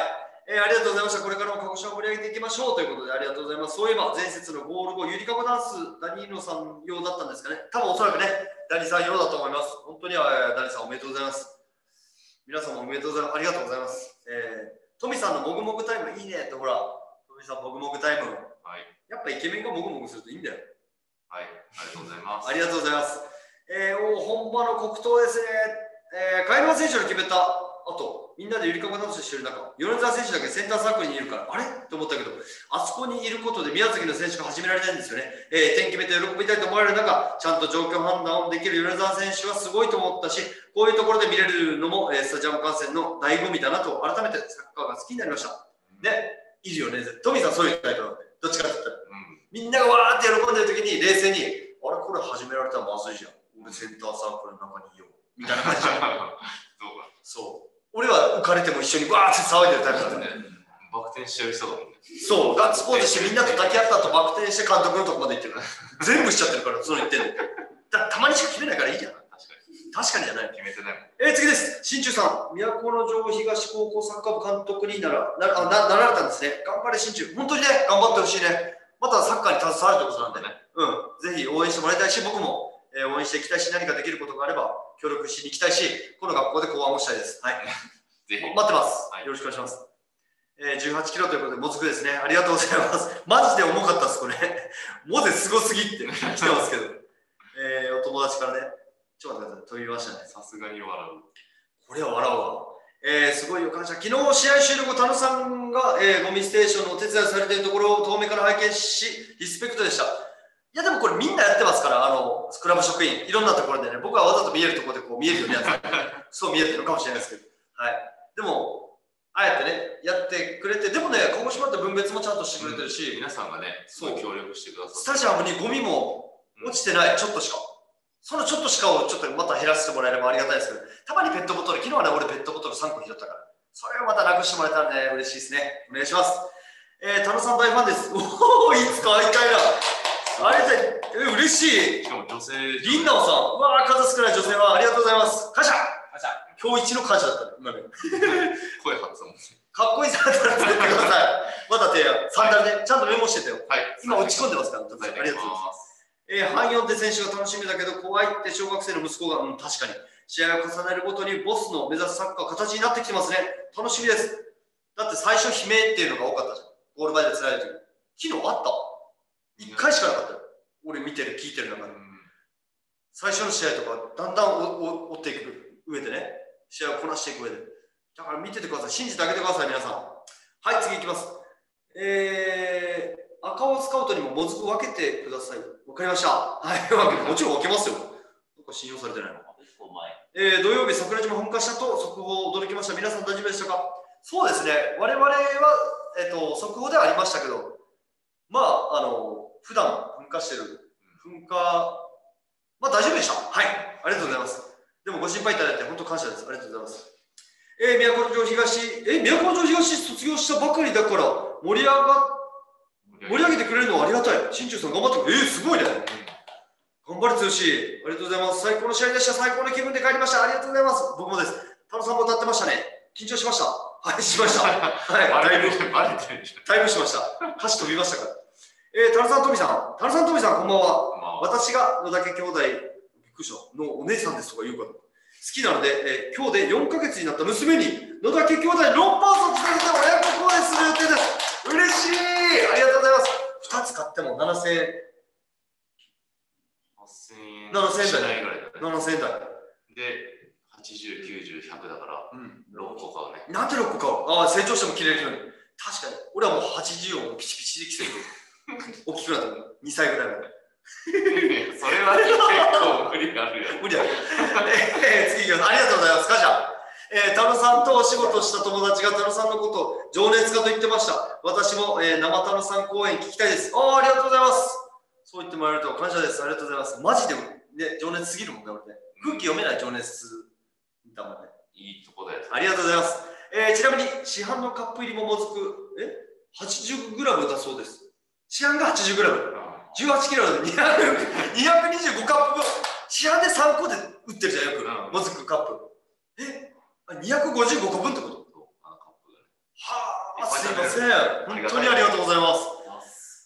ありがとうございました。これからも鹿児島を盛り上げていきましょうということでありがとうございます。そういえば前節のゴール後、ゆりかごダンス、ダニーノさん用だったんですかね。多分おそらくね、ダニさん用だと思います。本当にダニさんおめでとうございます。皆さんもおめでとうございます。ありがとうございます。トミさんのもぐもぐタイムいいねってほら、トミさんもぐもぐタイム。 はい。 やっぱイケメンがもぐもぐするといいんだよ。 はい、ありがとうございます。 ありがとうございます。本場の黒糖ですね。貝沼選手の決めた後、みんなでゆりかごダンスしてる中、米沢選手だけセンターサークルにいるから、あれと思ったけど、あそこにいることで宮崎の選手が始められないんですよね。点決めて喜びたいと思われる中、ちゃんと状況判断をできる米沢選手はすごいと思ったし、こういうところで見れるのも、スタジアム観戦の醍醐味だなと、改めてサッカーが好きになりました。で、いるよね。トミーさんそういうタイプなので、どっちかって言ったら。みんながわーって喜んでる時に冷静に、あれこれ始められたらまずいじゃん。俺センターサークルの中にいよう。みたいな感じじゃん。そう。俺は浮かれても一緒にわーって騒いでるタイプなんだよね。 バク転しちゃう人だもんね。 そう、ガッツポーズしてみんなと抱き合った後バク転して監督のとこまで行ってるから。全部しちゃってるから、その言ってんの。たまにしか決めないからいいじゃん。確かにじゃない。 決めてないもん。 次です。新中さん、都城東高校サッカー部監督になられたんですね。頑張れ新中。本当にね、頑張ってほしいね。またサッカーに携わるってことなんでね。ぜひ応援してもらいたいし、僕も応援していきたいし、何かできることがあれば協力しに行きたいし、この学校で講話もしたいです。はい。 ぜひ。 待ってます。よろしくお願いします。18キロということで、もずくですね。ありがとうございます。マジで重かったです、これ。もぜすごすぎって来てますけど。お友達からね。ちょっと待ってください。飛びましたね。 さすがに笑う。 これは笑うわ。すごいよ、感謝。昨日試合終了後、田野さんが、ゴミステーションのお手伝いされているところを遠目から拝見し、リスペクトでした。いや、でもこれみんなやってますから、クラブ職員、いろんなところでね、僕はわざと見えるところでこう見えるようにやってる。そう見えてるのかもしれないですけど。はい。でも、あえてね、やってくれて、でもね、鹿児島って分別もちゃんとしてくれてるし、 皆さんがね、すごい協力してくださって。 スタジアムにゴミも落ちてない、ちょっとしか。そのちょっとしかをちょっとまた減らしてもらえればありがたいですけど、たまにペットボトル、昨日はね、俺ペットボトル3個拾ったから、それをまたなくしてもらえたらね、嬉しいですね。お願いします。田野さん大ファンです。おお、いつか会いたいな。ありがたい。嬉しい。 しかも女性。 リンナオさん。うわー、数少ない女性はありがとうございます。感謝。今日一の感謝だったね、今ね。 声張ってたもんね。 かっこいいサンダル作ってください。また提案。サンダルね、ちゃんとメモしてたよ。 はい。 今打ち込んでますから、ありがとうございます。ハンヨンテ選手が楽しみだけど怖いって小学生の息子が、確かに試合を重ねるごとにボスの目指すサッカー形になってきてますね。楽しみです。だって最初悲鳴っていうのが多かったじゃん。ゴール前でつらい時。昨日あった ?1 回しかなかったよ。俺見てる、聞いてる中で。最初の試合とかだんだん追っていく上でね、試合をこなしていく上で。だから見ててください。信じてあげてください、皆さん。はい、次いきます。赤尾スカウトにももずく分けてください。わかりました。はい、もちろん分けますよ。どっか信用されてないの。土曜日、桜島噴火したと速報驚きました。皆さん大丈夫でしたか？そうですね。我々は、速報ではありましたけど、まあ、普段噴火してる噴火、まあ大丈夫でした。はい、ありがとうございます。でもご心配いただいて本当感謝です。ありがとうございます。都城東卒業したばかりだから盛り上げてくれるのはありがたい。新中さん頑張ってくれ。すごいね。頑張れ強し。ありがとうございます。最高の試合でした。最高の気分で帰りました。ありがとうございます。僕もです。田野さんも歌ってましたね。緊張しました。はい、しました。はい、だいぶしました。歌詞飛びましたから。田野さん、トミさん。田野さん、トミさん、こんばんは。私が野岳兄弟、びっくりしたのお姉さんですとか言うから。好きなので、今日で4ヶ月になった娘に野岳兄弟6本卒させて親子公演する予定です。嬉しい。ありがとうございます。2つ買っても7000円。7000円台。7000円台。 で、80、90、100だから、6個買うね。 なんで6個買う？ああ、成長しても切れるように。確かに。俺はもう80をピチピチできてる。大きくなったの。2歳ぐらいまで。 それは結構無理があるよ。 無理ある。次いきます。ありがとうございます。感謝。田野さんとお仕事した友達が田野さんのことを情熱家と言ってました。私も、生田野さん公演聞きたいです。ありがとうございます。そう言ってもらえると感謝です。ありがとうございます。マジで、ね、情熱すぎるもんね、俺ね。空気読めない情熱だもんね。 いいとこだよ。 ありがとうございます。ちなみに市販のカップ入りももずく、80g だそうです。市販が 80g。18キロで225カップ分。市販で3個で売ってるじゃん、よく。もずくカップ。255個分ってこと？はあ、 すいません。本当にありがとうございます。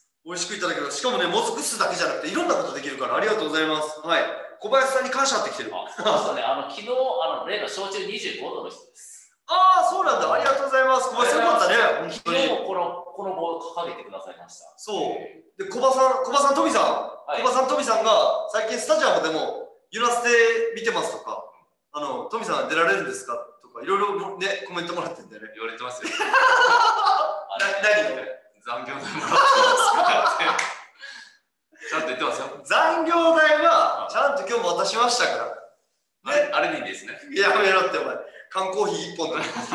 美味しくいただけます。しかもね、もずく酢だけじゃなくていろんなことできるからありがとうございます。はい。小林さんに感謝ってきてる。 そうですね。昨日例の焼酎25度の人です。 ああ、そうなんだ。ありがとうございます。小林さんよかったね。 昨日もこの棒を掲げてくださいました。 そう。で、小葉さん、富さんが最近スタジアムでも揺らせて見てますとか、富さん出られるんですかとか、いろいろね、コメントもらってんだよね。 言われてますよ。 何残業代もらってますかって。ちゃんと言ってますよ。 残業代はちゃんと今日も渡しましたから。 ね、あれでいいんですね。 やめろってお前。缶コーヒー1本と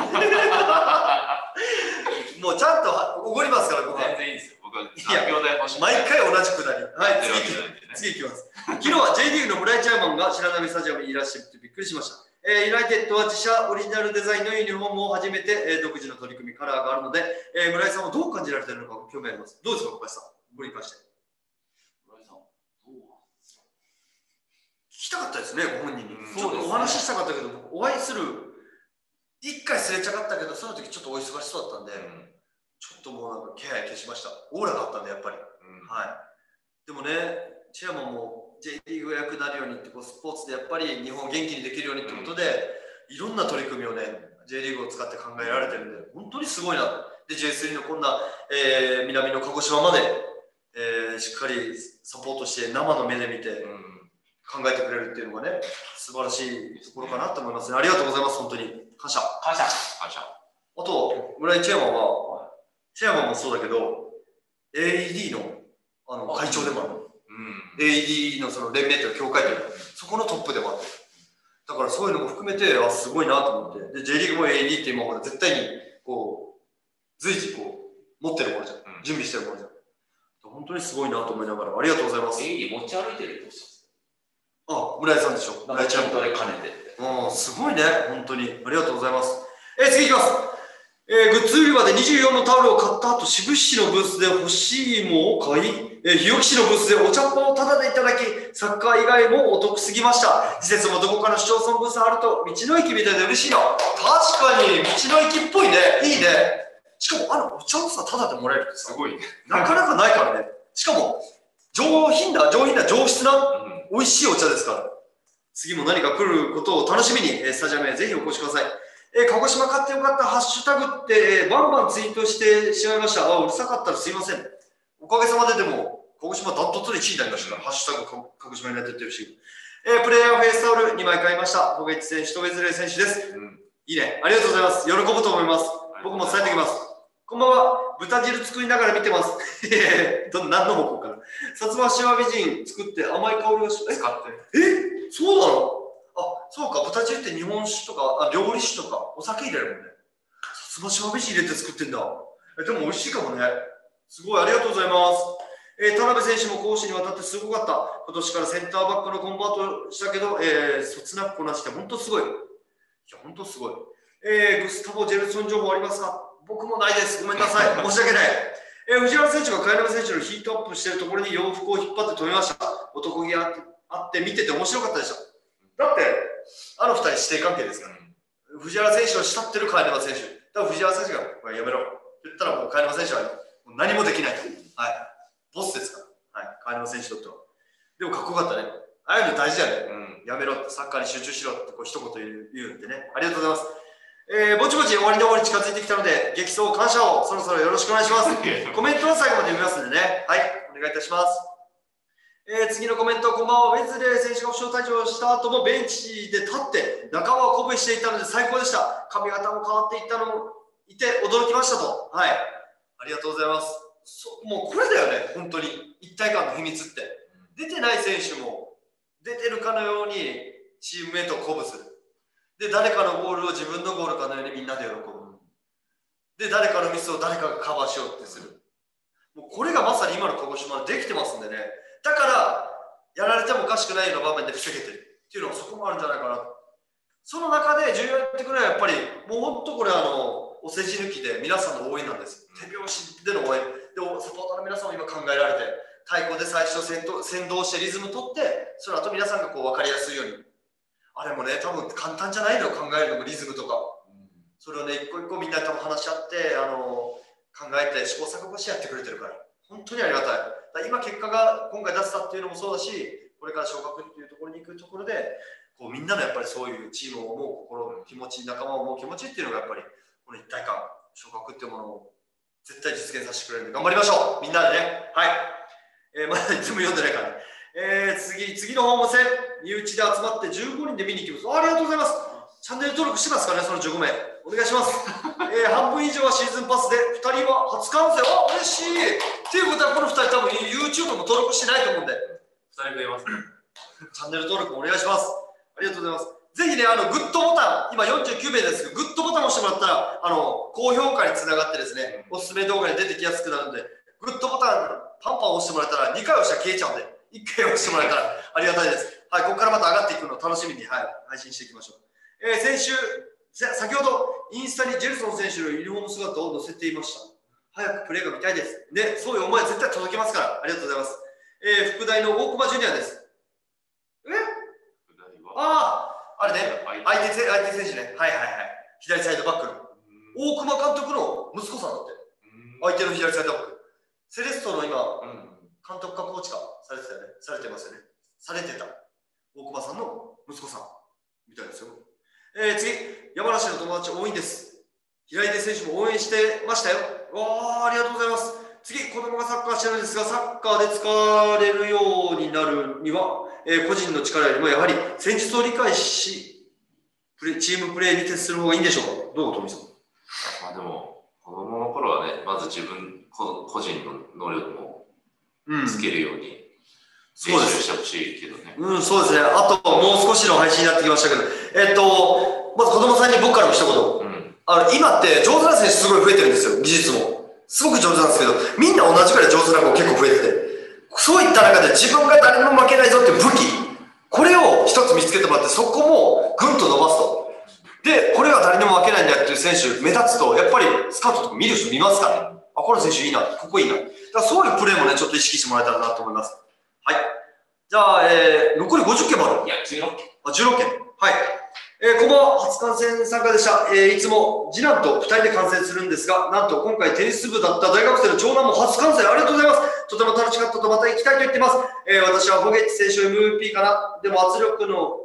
もうちゃんとおごりますから、僕は。 全然いいですよ。僕は残業代欲しい。 毎回同じくだり。はい、次行きます。昨日は J リーグの村井チャイマンが白波スタジアムにいらっしゃってびっくりしました。ユナイテッドは自社オリジナルデザインのユニフォームを始めて、独自の取り組み、カラーがあるので、村井さんはどう感じられているのか興味あります。どうですか、小林さん。これに関して。 村井さん、どうなんですか。 聞きたかったですね、ご本人に。ちょっとお話ししたかったけど、お会いする、一回すれ違ったけど、その時ちょっとお忙しそうだったんで、ちょっともうなんか気配消しました。オーラがあったんで、やっぱり。はい。でもね、チェアマンも J リーグが役になるようにってスポーツでやっぱり日本を元気にできるようにってことで、いろんな取り組みをね J リーグを使って考えられてるんで本当にすごいな。で J3 のこんな、南の鹿児島まで、しっかりサポートして生の目で見て考えてくれるっていうのがね素晴らしいところかなと思いますね。ありがとうございます。本当に感謝。あと村井チェアマンはチェアマンもそうだけど AED の会長でもある。AED のその連盟というか協会というかそこのトップでもあってだからそういうのも含めてすごいなと思ってで J リーグも AED って今ほら絶対にこう随時こう持ってるものじゃん、準備してるものじゃん本当にすごいなと思いながらありがとうございます。 AED 持ち歩いてるっておっしゃる村井さんでしょ。村井ちゃん筋トレ兼ねてすごいね本当にありがとうございます。次いきます。グッズ売り場で24のタオルを買った後、志布志市のブースで欲しいものを買い、日置市のブースでお茶っ葉をタダでいただき、サッカー以外もお得すぎました。施設もどこかの市町村ブースあると、道の駅みたいで嬉しいな。確かに、道の駅っぽいね。いいね。しかも、お茶をさ、タダでもらえるってさ、 すごいね。 なかなかないからね。しかも、上質な、美味しいお茶ですから。次も何か来ることを楽しみに、スタジアムへぜひお越しください。鹿児島買ってよかったハッシュタグって、バンバンツイートしてしまいました。うるさかったらすいません。おかげさまででも、鹿児島ダントツで1位になりましたから、ハッシュタグ鹿児島になってってるし。プレイヤーフェイスタオル2枚買いました。ボゲッチ選手とウェズレー選手です。いいね。ありがとうございます。喜ぶと思います。僕も伝えてきます。こんばんは。豚汁作りながら見てます。何の方向かな。薩摩塩美人作って甘い香りがします。 使って。 そうなの？そうか、豚汁って日本酒とか料理酒とかお酒入れるもんね。薩摩塩美人入れて作ってんだ。でも美味しいかもね。すごい、ありがとうございます。田辺選手も攻守にわたってすごかった。今年からセンターバックのコンバートしたけど、そつなくこなして本当すごい。いや、本当すごい。グスタボ・ジェルソン情報ありますか？僕もないです。ごめんなさい。申し訳ない。藤原選手が貝鍋選手のヒートアップしているところに洋服を引っ張って止めました。男気あって見てて面白かったでした。だって、あの2人師弟関係ですから。藤原選手を慕ってる貝沼選手。だから藤原選手がやめろって言ったらもう貝沼選手はもう何もできないと。はい。ボスですから。はい。貝沼選手にとっては。でもかっこよかったね。ああいうの大事だね。やめろって、サッカーに集中しろって一言言うんでね。ありがとうございます。ぼちぼち終わりの終わり近づいてきたので、激走感謝をそろそろよろしくお願いします。コメントは最後まで読みますんでね。はい。お願いいたします。次のコメント、こんばんは。ウェズレー選手が負傷退場した後もベンチで立って仲間を鼓舞していたので最高でした。髪型も変わっていったのもいて驚きましたと。はい。ありがとうございます。もうこれだよね、本当に。一体感の秘密って。出てない選手も出てるかのようにチームメイトを鼓舞する。で、誰かのゴールを自分のゴールかのようにみんなで喜ぶ。で、誰かのミスを誰かがカバーしようってする。もうこれがまさに今の鹿児島でできてますんでね。だから、やられてもおかしくないような場面で防げてるっていうのはそこもあるんじゃないかな。その中で重要になってくるのはやっぱり、もう本当これお世辞抜きで皆さんの応援なんです。手拍子での応援。で、サポーターの皆さんも今考えられて、太鼓で最初先導してリズム取って、その後皆さんがこう分かりやすいように。あれもね、多分簡単じゃないのを考えるのもリズムとか。 それをね、一個一個みんなと話し合って、考えて試行錯誤してやってくれてるから、本当にありがたい。だ今結果が今回出せたっていうのもそうだし、これから昇格っていうところに行くところで、こうみんなのやっぱりそういうチームを思う心、気持ち、仲間を思う気持ちっていうのがやっぱり、この一体感、昇格っていうものを絶対実現させてくれるんで頑張りましょう、みんなでね。はい。まだいつも読んでないからね。次のホーム戦、身内で集まって15人で見に行きます。ありがとうございます。チャンネル登録してますかね、その15名。お願いします。半分以上はシーズンパスで、2人は初観戦。あ、嬉しい。っていうことは、この2人多分 YouTube も登録してないと思うんで。 2人増えますね。 チャンネル登録お願いします。ありがとうございます。ぜひね、グッドボタン、今49名ですけど、グッドボタンを押してもらったら、高評価につながってですね、おすすめ動画に出てきやすくなるので、グッドボタン、パンパン押してもらえたら、2回押したら消えちゃうんで、1回押してもらえたらありがたいです。はい、ここからまた上がっていくのを楽しみに、はい、配信していきましょう。先ほど、インスタにジェルソン選手のユニフォーム姿を載せていました。早くプレーが見たいです。ね、そういう思いは絶対届きますから、ありがとうございます。副大の大熊ジュニアです。あれね、相手選手ね。はい。左サイドバックの。大熊監督の息子さんだって。相手の左サイドバック。セレストの今、監督かコーチかされてたよね。されてますよね。されてた。大熊さんの息子さん。みたいですよ。次、山梨の友達多いんです。平出選手も応援してましたよ。ありがとうございます。次、子供がサッカーしてるんですが、サッカーで使われるようになるには、個人の力よりもやはり戦術を理解し、チームプレーに徹する方がいいんでしょうか。どう、富さん。 でも、子供の頃はね、まず自分個人の能力もつけるように練習してほしいけどね。 そうですね。あともう少しの配信になってきましたけど、まず子供さんに僕からも一言。今って上手な選手すごい増えてるんですよ、技術も。すごく上手なんですけど、みんな同じくらい上手な子結構増えてて、そういった中で自分が誰にも負けないぞっていう武器、これを一つ見つけてもらって、そこもぐんと伸ばすと。で、これは誰にも負けないんだっていう選手目立つと、やっぱりスカウトとか見る人見ますからね。あ、この選手いいな、ここいいな。だからそういうプレーもね、ちょっと意識してもらえたらなと思います。はい。じゃあ、残り50件もある。 いや、16件。 16件。はい。こんばんは、初観戦参加でした。いつも次男と2人で観戦するんですが、なんと今回テニス部だった大学生の長男も初観戦、ありがとうございます。とても楽しかったとまた行きたいと言ってます。私はホゲッチ選手 MVP かな。でも迫力の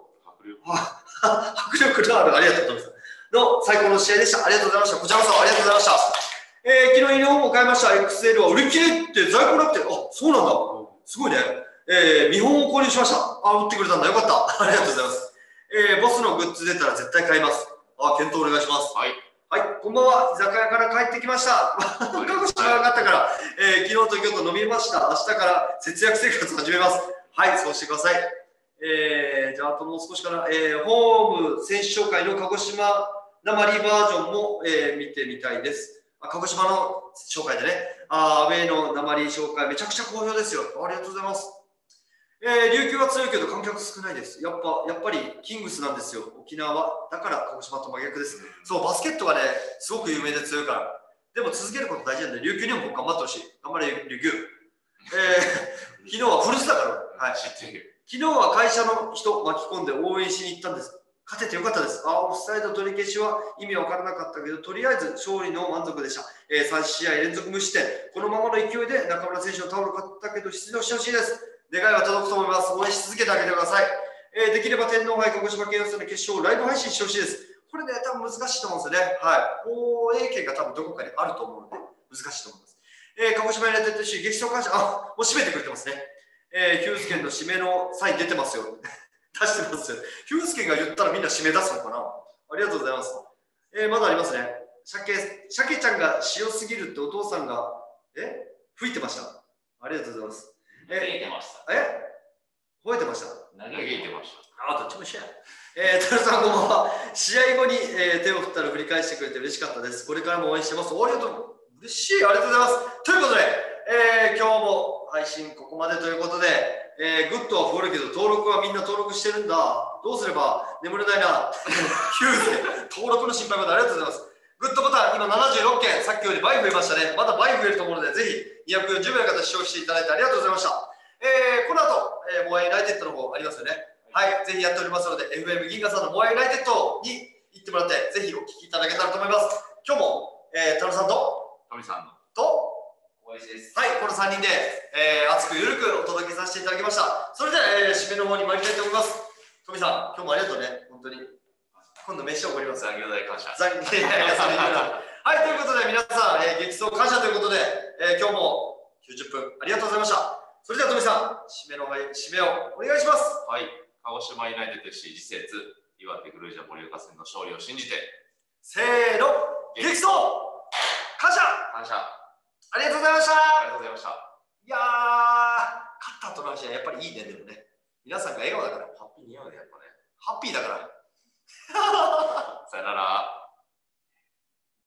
ある、ありがとうございます。の最高の試合でした。ありがとうございました。こちらこそありがとうございました。昨日ユニフォームを買いました。XL は売り切れって在庫なくて、あ、そうなんだ。すごいね。見本を購入しました。売ってくれたんだ。よかった。ありがとうございます。ボスのグッズ出たら絶対買います。検討お願いします。はい。はい、こんばんは。居酒屋から帰ってきました。鹿児島が上がったから、昨日と今日と飲みました。明日から節約生活を始めます。はい、そうしてください。じゃあ、あともう少しかな。ホーム選手紹介の鹿児島なまりバージョンも、見てみたいです。鹿児島の紹介でね。アウェイのなまり紹介、めちゃくちゃ好評ですよ。ありがとうございます。琉球は強いけど観客少ないです。やっぱりキングスなんですよ。沖縄は。だから鹿児島と真逆です。そう、バスケットがね、すごく有名で強いから。でも続けること大事なんで、琉球にも僕頑張ってほしい。頑張れ、琉球。昨日は古巣だから。はい。昨日は会社の人巻き込んで応援しに行ったんです。勝ててよかったです。オフサイド取り消しは意味わからなかったけど、とりあえず勝利の満足でした。3試合連続無失点。このままの勢いで中村選手のタオル買ったけど出場してほしいです。願いは届くと思います。応援し続けてあげてください。できれば天皇杯鹿児島県予選の決勝をライブ配信してほしいです。これね、多分難しいと思うんですよね。はい。放映権が多分どこかにあると思うので、難しいと思います。鹿児島ユナイテッドFC激走感謝。もう締めてくれてますね。ヒュースケンの締めのサイン出てますよ。出してますよ。ヒュースケンが言ったらみんな締め出すのかな。ありがとうございます。まだありますね。鮭ちゃんが塩すぎるってお父さんが、吹いてました。ありがとうございます。 投げてました。 吠えてました。 投げてました。 どっちも一緒や。タルさんこんばんは。試合後に、手を振ったら振り返してくれて嬉しかったです。これからも応援してます。ありがとう。嬉しい。ありがとうございます。ということで、今日も配信ここまでということで、グッドは増えるけど登録はみんな登録してるんだ。どうすれば眠れないな。登録の心配までありがとうございます。グッドボタン今76件、さっきより倍増えましたね。まだ倍増えると思うので、ぜひ240名の方視聴していただいてありがとうございました。この後、モアイユナイテッドの方ありますよね。はい、ぜひやっておりますので、FM 銀河さんのモアイユナイテッドに行行ってもらって、ぜひお聞きいただけたらと思います。今日も、田野さんと、 富さんのと、 大石です。 はい、この3人で、熱くゆるくお届けさせていただきました。それでは、締めの方に参りたいと思います。富さん、今日もありがとうね、本当に。今度飯をおごります。 残業代感謝。 はい、ということで皆さん、激走感謝ということで、今日も90分ありがとうございました。それでは富さん、締めをお願いします。 はい、鹿児島ユナイテッド FC 次節、岩手グルージャ盛岡戦の勝利を信じて、 せーの、激走感謝感謝。 ありがとうございました。 ありがとうございました。 いやー、勝った後の話はやっぱりいいね、でもね。皆さんが笑顔だから。 ハッピー似合うね、やっぱね。 ハッピーだから。 さよなら。